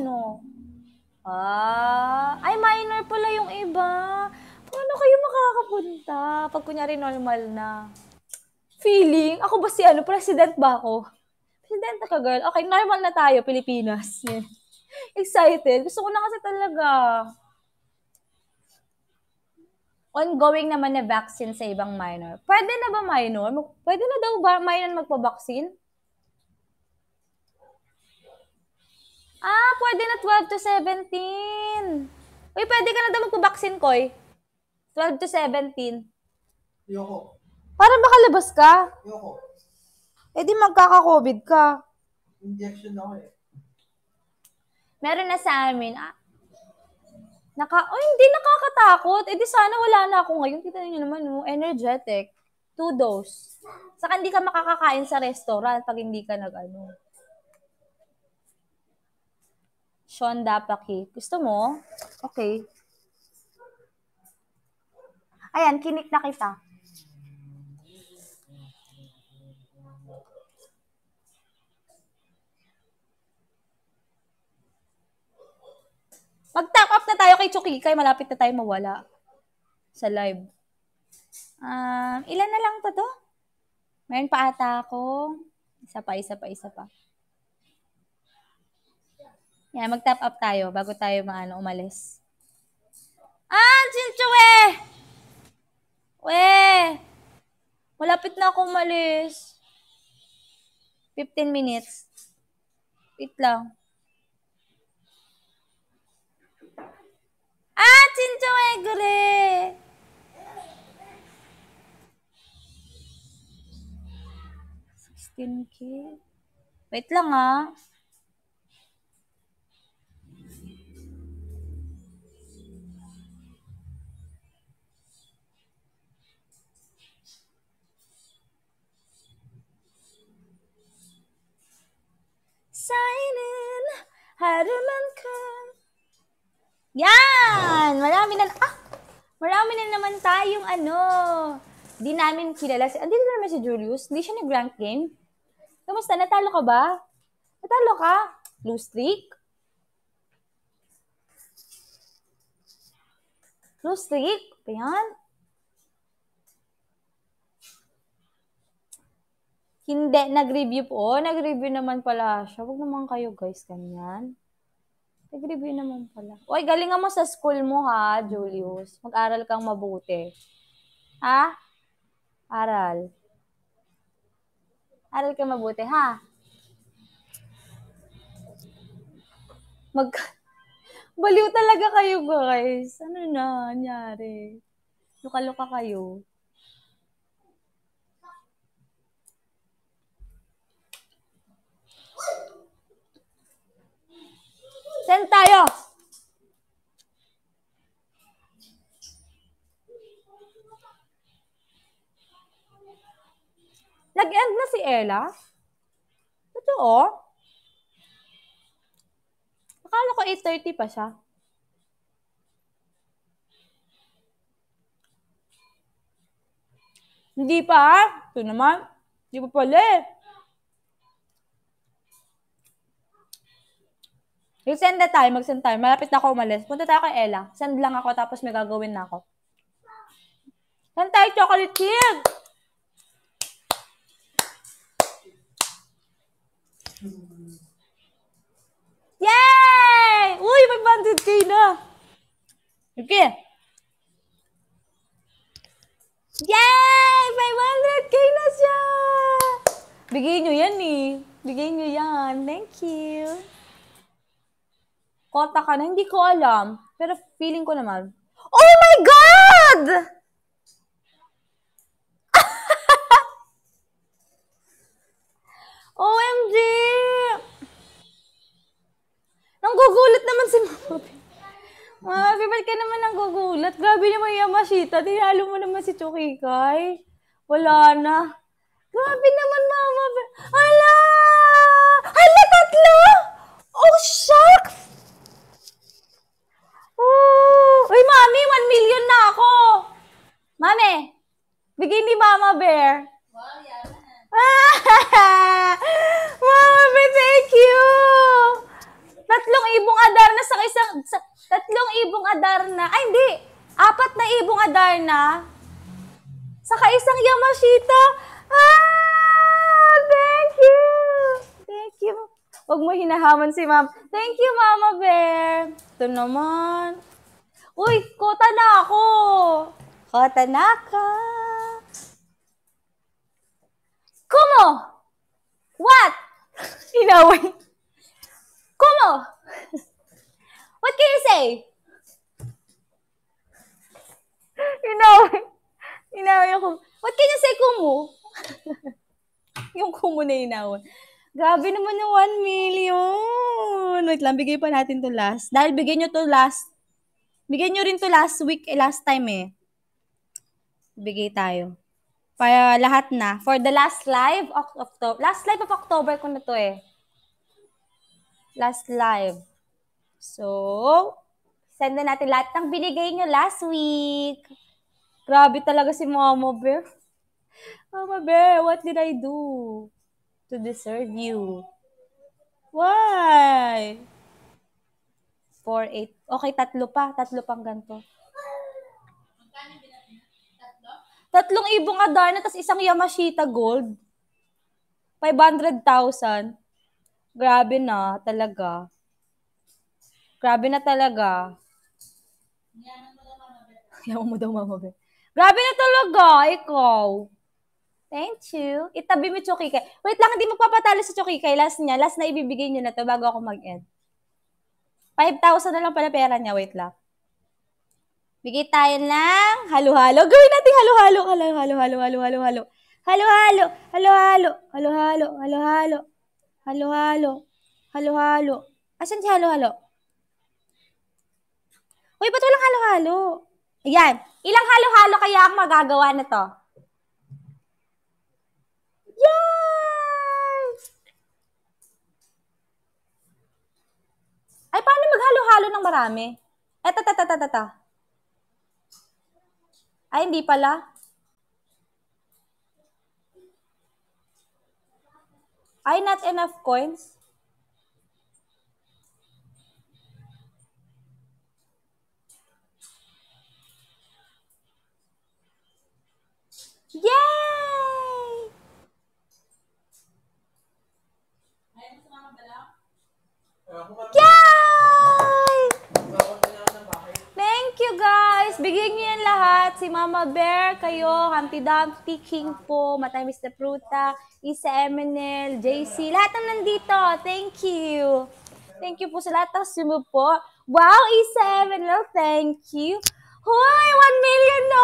Speaker 1: ay minor pala yung iba. Paano kayo makakapunta pag kunyari normal na? Feeling, ako ba president ba ako? President ka, girl. Okay, normal na tayo, Pilipinas. Yeah. Excited. Gusto ko na kasi talaga. Ongoing naman na vaccine sa ibang minor. Pwede na ba minor? Pwede na daw ba minor magpa-vaccine? Pwede na 12 to 17. Uy, pwede ka na daw magpa-vaccine, Koy. 12 to 17.
Speaker 2: Yoko.
Speaker 1: Para makalabas ka?
Speaker 2: Yoko.
Speaker 1: Di magkaka-COVID ka.
Speaker 2: Injection ako eh.
Speaker 1: Meron na sa amin. Hindi nakakatakot. Di sana wala na ako ngayon. Kita niyo naman, energetic. 2 dose. Saka hindi ka makakakain sa restaurant pag hindi ka Sean Dapaki. Gusto mo? Okay. Ayan, kinik na kita. Mag-top up na tayo kay Chukikay. Malapit na tayo mawala sa live. Ilan na lang to? Meron pa ata ako. Isa pa. Yan, mag-top up tayo bago tayo umalis. Chinchuwe! Malapit na ako umalis. 15 minutes. Wait lang. Chinchuwe, gure! $16K. Wait lang Seinen haruman ka. Yan! Marami na naman tayong Di namin kilala. Andito na naman si Julius. Hindi siya nag-rank game. Kamusta? Natalo ka ba? Natalo ka? Blue streak? Blue streak? Ayan. Hindi, nag-review po. Nag-review naman pala siya. Huwag naman kayo guys, ganyan. Nag-review naman pala. Uy, galingan mo sa school mo ha, Julius. Mag-aral kang mabuti. Ha? Aral. Aral kang mabuti, ha? Baliw talaga kayo guys. Ano na, nangyari? Luka-luka kayo. Saan tayo? Nag-end na si Ella? Totoo? Akala ko 8:30 pa siya. Hindi pa? Ito naman. Hindi pa pala eh. Mag-send na tayo, mag-send tayo. Malapit na ako umalis. Punta tayo kay Ella. Send lang ako tapos may gagawin na ako. Send tayo chocolate chip! Yay! Uy, may 100K na! Okay. Yay! 500K na siya! Bigay nyo yan eh. Bigay nyo yan. Thank you. Kota ka na? Hindi ko alam. Pero feeling ko naman. Oh my God! OMG! Nanggugulat naman si Mama. Mama, ba't ka naman nanggugulat? Grabe naman yung Yamashita. Tinalo mo naman si Chukikay. Wala na. Grabe naman, Mama. Hala! Hala, tatlo! Oh, shucks! Oh! Uy, Mami, 1 million na ako. Mami, bigay ni Mama Bear. Wow, yaman. Mama Bear, thank you! 3,000 Adarna sa isang... 3,000 Adarna. Ay, hindi. 4 na ibong Adarna. Saka isang Yamashita. Thank you. Thank you. Huwag mo hinahaman si Ma'am. Thank you, Mama Bear. Ito naman. Uy, kota na ako. Kota na ka. Kumo? What? Inaway. Kumo? What can you say? Inaway ako. What can you say, Kumo? Yung Kumo na inawan. Grabe naman yung 1 million. Wait lang, bigay pa natin to last. Dahil bigyan nyo to last. Bigyan nyo rin to last week, last time eh. Bigay tayo. Para lahat na. For the last live of October. Last live of October ko na to eh. Last live. So, send na natin lahat ng binigay nyo last week. Grabe talaga si Mama Bear. Mama Bear, what did I do to deserve you? Why? 4, 8. Okay, 3 pa. 3 pang ganito. 3,000 Adarna, tas isang Yamashita Gold. 500,000. Grabe na, talaga. Grabe na talaga. Yaman mo daw, Mama Bear. Grabe na talaga, ikaw. Thank you. Itabi mo Chukikay. Wait lang, hindi magpapatalo sa Chukikay. Last niya. Last na ibibigay niyo na to bago ako mag-end. 5,000 na lang pala pera niya. Wait lang. Bigay tayo ng halo-halo. Gawin natin halo-halo. Halo-halo, halo-halo, halo-halo. Halo-halo, halo-halo, halo-halo, halo-halo. Halo-halo, halo-halo. Asan si halo-halo? Uy, ba't walang halo-halo? Ayan. Ilang halo-halo kaya ang magagawa na to? Yay! Ay, paano maghalo-halo ng marami? Eto. Ay, hindi pala. Ay, not enough coins. Yay! Yay! Thank you, guys. Bigyan niyo yan lahat. Si Mama Bear, kayo, Humpty Dumpty, King po, Matamis na Pruta, Isa Eminel, JC, lahat ng nandito. Thank you. Thank you po sa lahat ng sumub po. Wow, Isa Eminel, thank you. Hoy, 1 million no!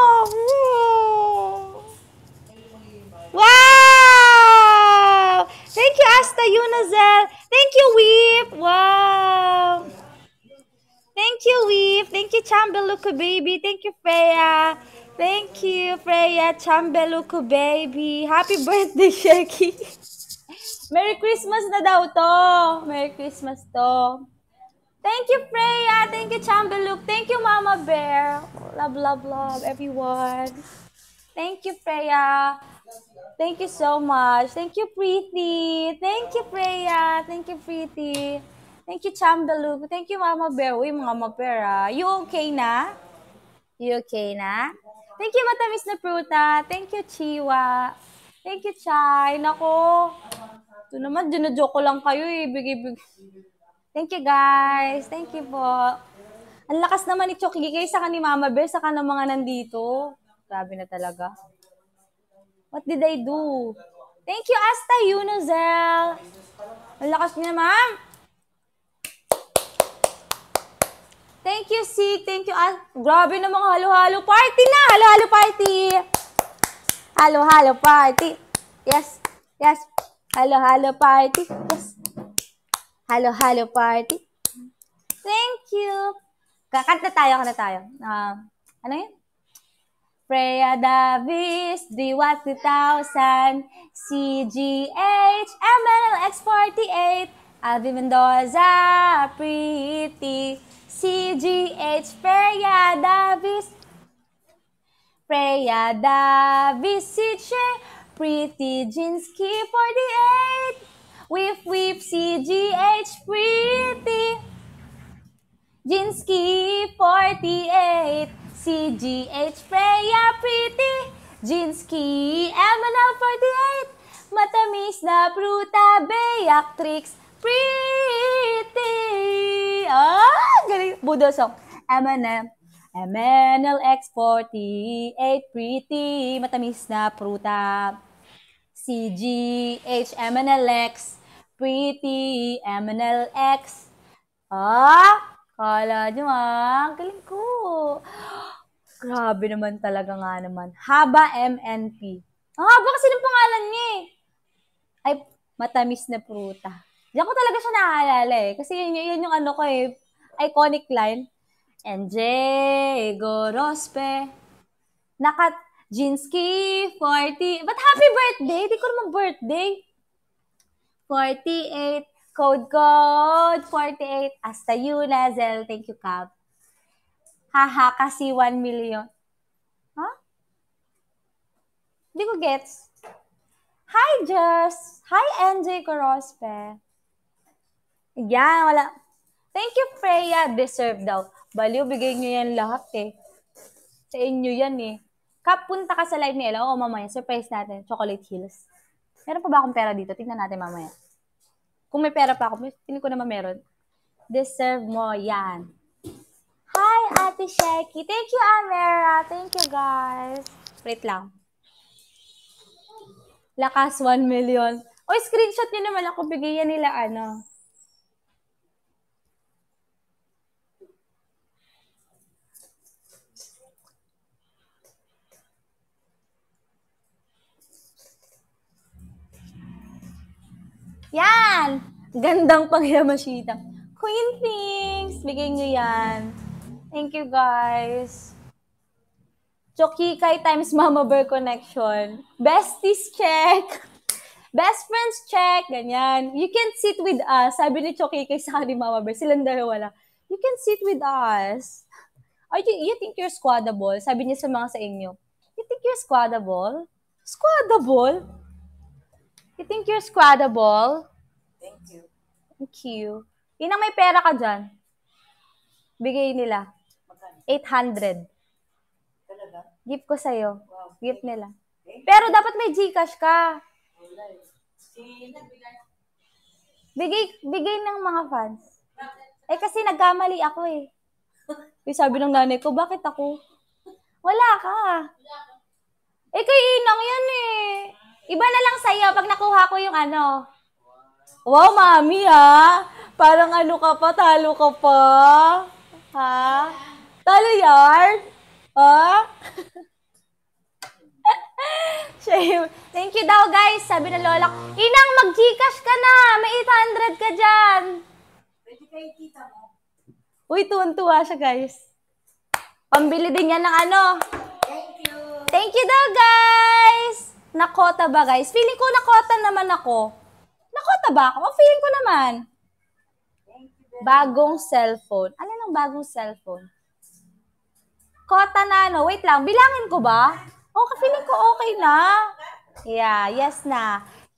Speaker 1: Wow! Thank you, Asta Yunazel. Thank you, Weep. Wow! Thank you, Weep. Thank you, Chambeluku Baby. Thank you, Freya. Thank you, Freya, Chambeluku Baby. Happy birthday, Sheki. Merry Christmas na daw to. Merry Christmas to. Thank you, Freya. Thank you, Chambeluk. Thank you, Mama Bear. Love, love, love, everyone. Thank you, Freya. Thank you so much. Thank you, Preeti. Thank you, Freya. Thank you, Preeti. Thank you, Chambeluk. Thank you, Mama Bear. Uy, Mama Bear, ah. You okay na? You okay na? Thank you, Matamis na Pruta. Thank you, Chiwa. Thank you, Chai. Nako. Ito naman, dinajoke ko lang kayo eh. Bigay. Thank you, guys. Thank you po. Ang lakas naman ni Choki kay saka ni Mama Bear, saka ng mga nandito. Grabe na talaga. What did I do? Thank you, Asta Yunozel. Ang lakas niya, ma'am. Thank you, Sik. Thank you. Grabe na mga halo-halo party na. Halo-halo party. Halo-halo party. Yes. Yes. Halo-halo party. Yes. Halo-halo party. Thank you. Kanta tayo. Ano yun? Freya Davis, Driwat 2000, CGH, MLX48, Alvin Mendoza, Pretty, CGH, Freya Davis, CJ, Pretty, Jinsky 48, Whip, CGH, Pretty, Jinsky 48, CGH, Freya, Pretty, Jinsky, MNL 48, Matamis na Pruta, Beatrix, Pretty. Galing. Budo song. MNLX 48, Pretty, Matamis na Pruta, CGH, MNLX, Pretty, MNLX. Kala nyo galing ko. Grabe naman talaga nga naman. Haba MNP. Ang haba kasi ng pangalan niya eh. Ay, Matamis na Pruta. Diyan ko talaga siya naaalala eh. Kasi yun yung ano ko eh, iconic line. NJ Gorospe. Jinsky 40. But happy birthday? Di ko naman birthday. 48. Code 48. Asta Yunazel. Thank you, Cap. Haha, kasi 1 million. Di ko gets. Hi, Jess. Hi, NJ Corospe. Yan, wala. Thank you, Freya. Deserve daw. Baliw, bigay nyo yan lahat eh. Sa inyo yan eh. Kap, punta ka sa live ni Ella. O, mamaya, surprise natin. Chocolate Hills. Meron pa ba akong pera dito? Tingnan natin mamaya. Kung may pera pa ako, hindi ko naman meron. Deserve mo yan. Hi, Ate Sheki. Thank you, Amera. Thank you, guys. Wait lang. Lakas 1 million. Oy, screenshot nyo naman ako. Bigyan nila ano. Yan! Gandang Pangyamashita. Queen Things! Bigay nyo yan. Thank you, guys. Chokikay times Mama Bear connection. Besties check! Best friends check! Ganyan. You can sit with us. Sabi ni Chokikay sa ni Mama Bear. Silang dalawa lang. You can sit with us. You think you're squadable? Sabi niya sa mga sa inyo. You think you're squadable? Squadable? You think you're squadable?
Speaker 2: Thank you.
Speaker 1: Thank you. Yun ang may pera ka dyan. Bigay nila. 800.
Speaker 2: Talaga?
Speaker 1: Gift ko sa'yo.
Speaker 2: Wow.
Speaker 1: Gift nila. Pero dapat may Gcash ka. Bigay ng mga fans. Eh, kasi nagkamali ako eh. Sabi ng nanay ko, bakit ako? Wala ka. Eh, kay Inang yan eh. Iba na lang sa'yo pag nakuha ko yung ano. Wow, mami ha. Parang ano ka pa, talo ka pa. Ha? Talo yard? Ha? Thank you daw guys. Sabi ng lola ko, Inang, mag-Gcash ka na. May 800 ka dyan.
Speaker 2: Pwede kayo kita mo.
Speaker 1: Uy, tuwan-tuwa siya guys. Pambili din yan ng ano.
Speaker 2: Thank you.
Speaker 1: Thank you daw guys. Nakota ba guys? Feeling ko nakota naman ako. Nakota ba ako? Feeling ko naman. Bagong cellphone. Ano ang bagong cellphone? Kota na ano. Wait lang. Bilangin ko ba? Okay, feeling ko okay na. Yeah, yes na.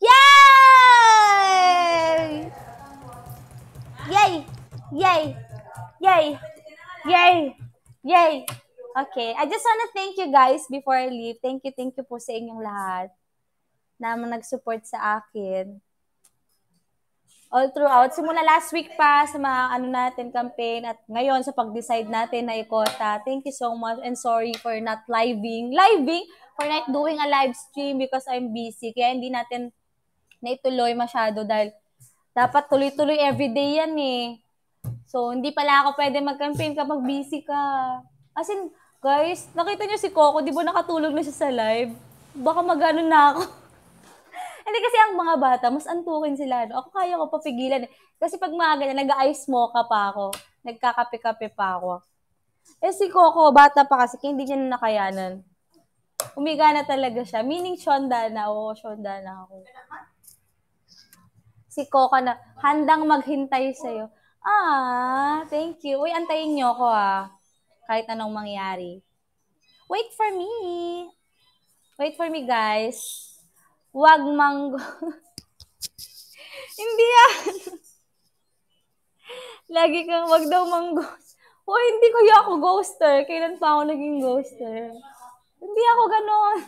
Speaker 1: Yay! Yay! Yay! Yay! Yay! Yay! Okay. I just wanna thank you guys before I leave. Thank you po sa inyong lahat na nag-support sa akin. All throughout. Simula last week pa sa mga ano natin campaign at ngayon sa pag-decide natin na ikota. Thank you so much and sorry for not for not doing a live stream because I'm busy. Kaya hindi natin naituloy masyado dahil dapat tuloy-tuloy everyday yan eh. So, hindi pala ako pwede mag-campaign kapag busy ka. As in, guys, nakita niyo si Coco, di ba nakatulog na siya sa live? Baka mag-ano na ako. Hindi kasi ang mga bata, mas antukin sila. No? Ako kaya ko papigilan. Kasi pag mga ganyan, nag-ice mocha pa ako. Nagkakape-kape pa ako. Eh si Coco, bata pa kasi, hindi niya na nakayanan. Umiga na talaga siya. Meaning, syonda na. Oo, syonda na ako. Si Coco na, handang maghintay sa'yo. Thank you. Uy, antayin niyo ako kahit anong mangyari. Wait for me. Wait for me, guys. Wag manggo. Hindi yan. Lagi kang wag daw manggo. Hindi kaya ako ghoster. Kailan pa ako naging ghoster? Hindi ako ganon.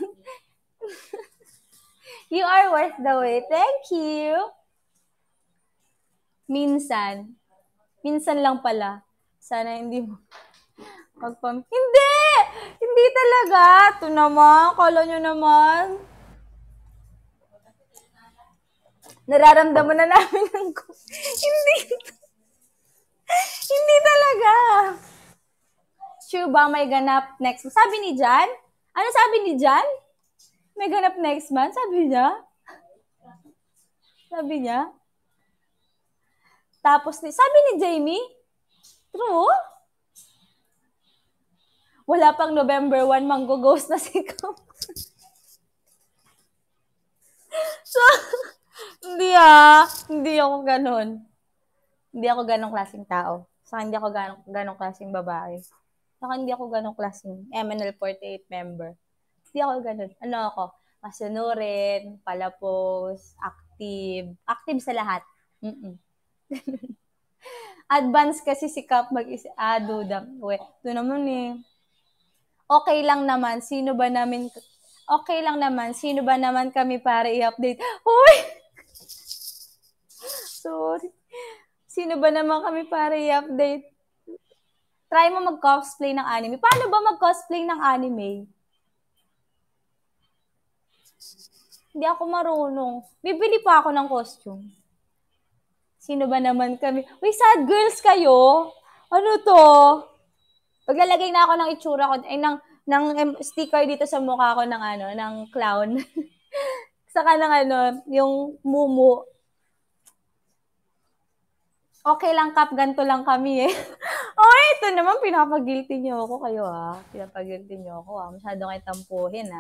Speaker 1: You are worth the wait. Thank you. Minsan. Minsan lang pala. Sana hindi mo Hindi! Hindi talaga. Ito naman. Kala nyo naman. Nararamdaman na namin ng Hindi. Hindi talaga. Sure ba may ganap next month? Sabi ni Jan? Ano sabi ni Jan? May ganap next month? Sabi niya? Sabi niya? Tapos, sabi ni Jamie? True? Wala pang November 1, manggo-ghost na si Kam. So, hindi ako ganun. Hindi ako ganong klaseng tao. Saka hindi ako ganong klaseng babae. Saka hindi ako ganong klaseng MNL48 member. Hindi ako ganun. Ano ako? Masunurin, palapos, active. Active sa lahat. Advance kasi si Kap mag-isip. Duda. Ito naman eh. Okay lang naman. Sino ba naman kami para i-update? Uy! Sorry. Sino ba naman kami para i-update? Try mo mag-cosplay ng anime. Paano ba mag-cosplay ng anime? Hindi ako marunong. Bibili pa ako ng costume. Sino ba naman kami? Uy, sad girls kayo? Ano to? Paglalagay na ako ng itsura ko, ng sticker dito sa mukha ko ng clown. Saka ng yung mumu. Okay lang, Kap, ganito lang kami eh. Ito naman, pinapag-guilty niyo ako kayo Pinapag-guilty niyo ako Masyado kayo tampuhin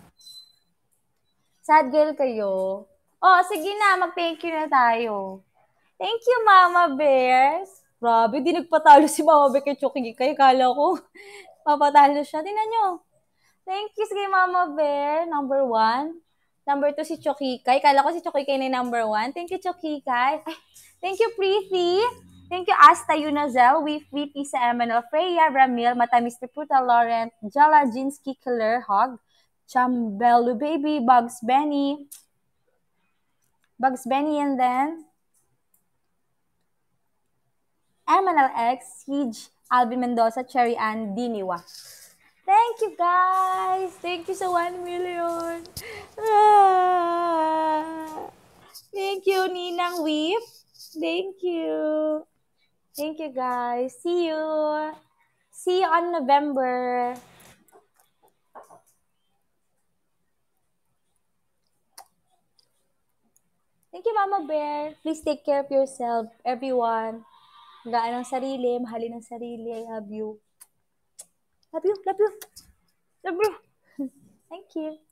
Speaker 1: Sad girl kayo. Sige na, mag-thank you na tayo. Thank you, Mama Bears. Grabe, di nagpatalo si Mama Bear kay Chucky. Kaya kala ko, papatalo siya. Tingnan nyo. Thank you, sige Mama Bear, number 1. Number 2 si Chokikay. Kala ko si Chokikay na number 1. Thank you, Chokikay. Thank you, Preeti. Thank you, Asta Yunazel, VP sa MNL, Freya, Ramil, Matamis Puta, Laurent, Jala, Jinsky, Killer, Hog, Chambelu Baby, Bugs Benny, and then Emanal X, Siege, Alvin Mendoza, Cherry Ann, Diniwa. Thank you, guys! Thank you sa 1 million! Thank you, Ninang Whip! Thank you! Thank you, guys! See you! See you on November! Thank you, Mama Bear! Please take care of yourself, everyone! Gaan ng sarili, mahalin ng sarili. I love you. Love you, love you, love you. Thank you.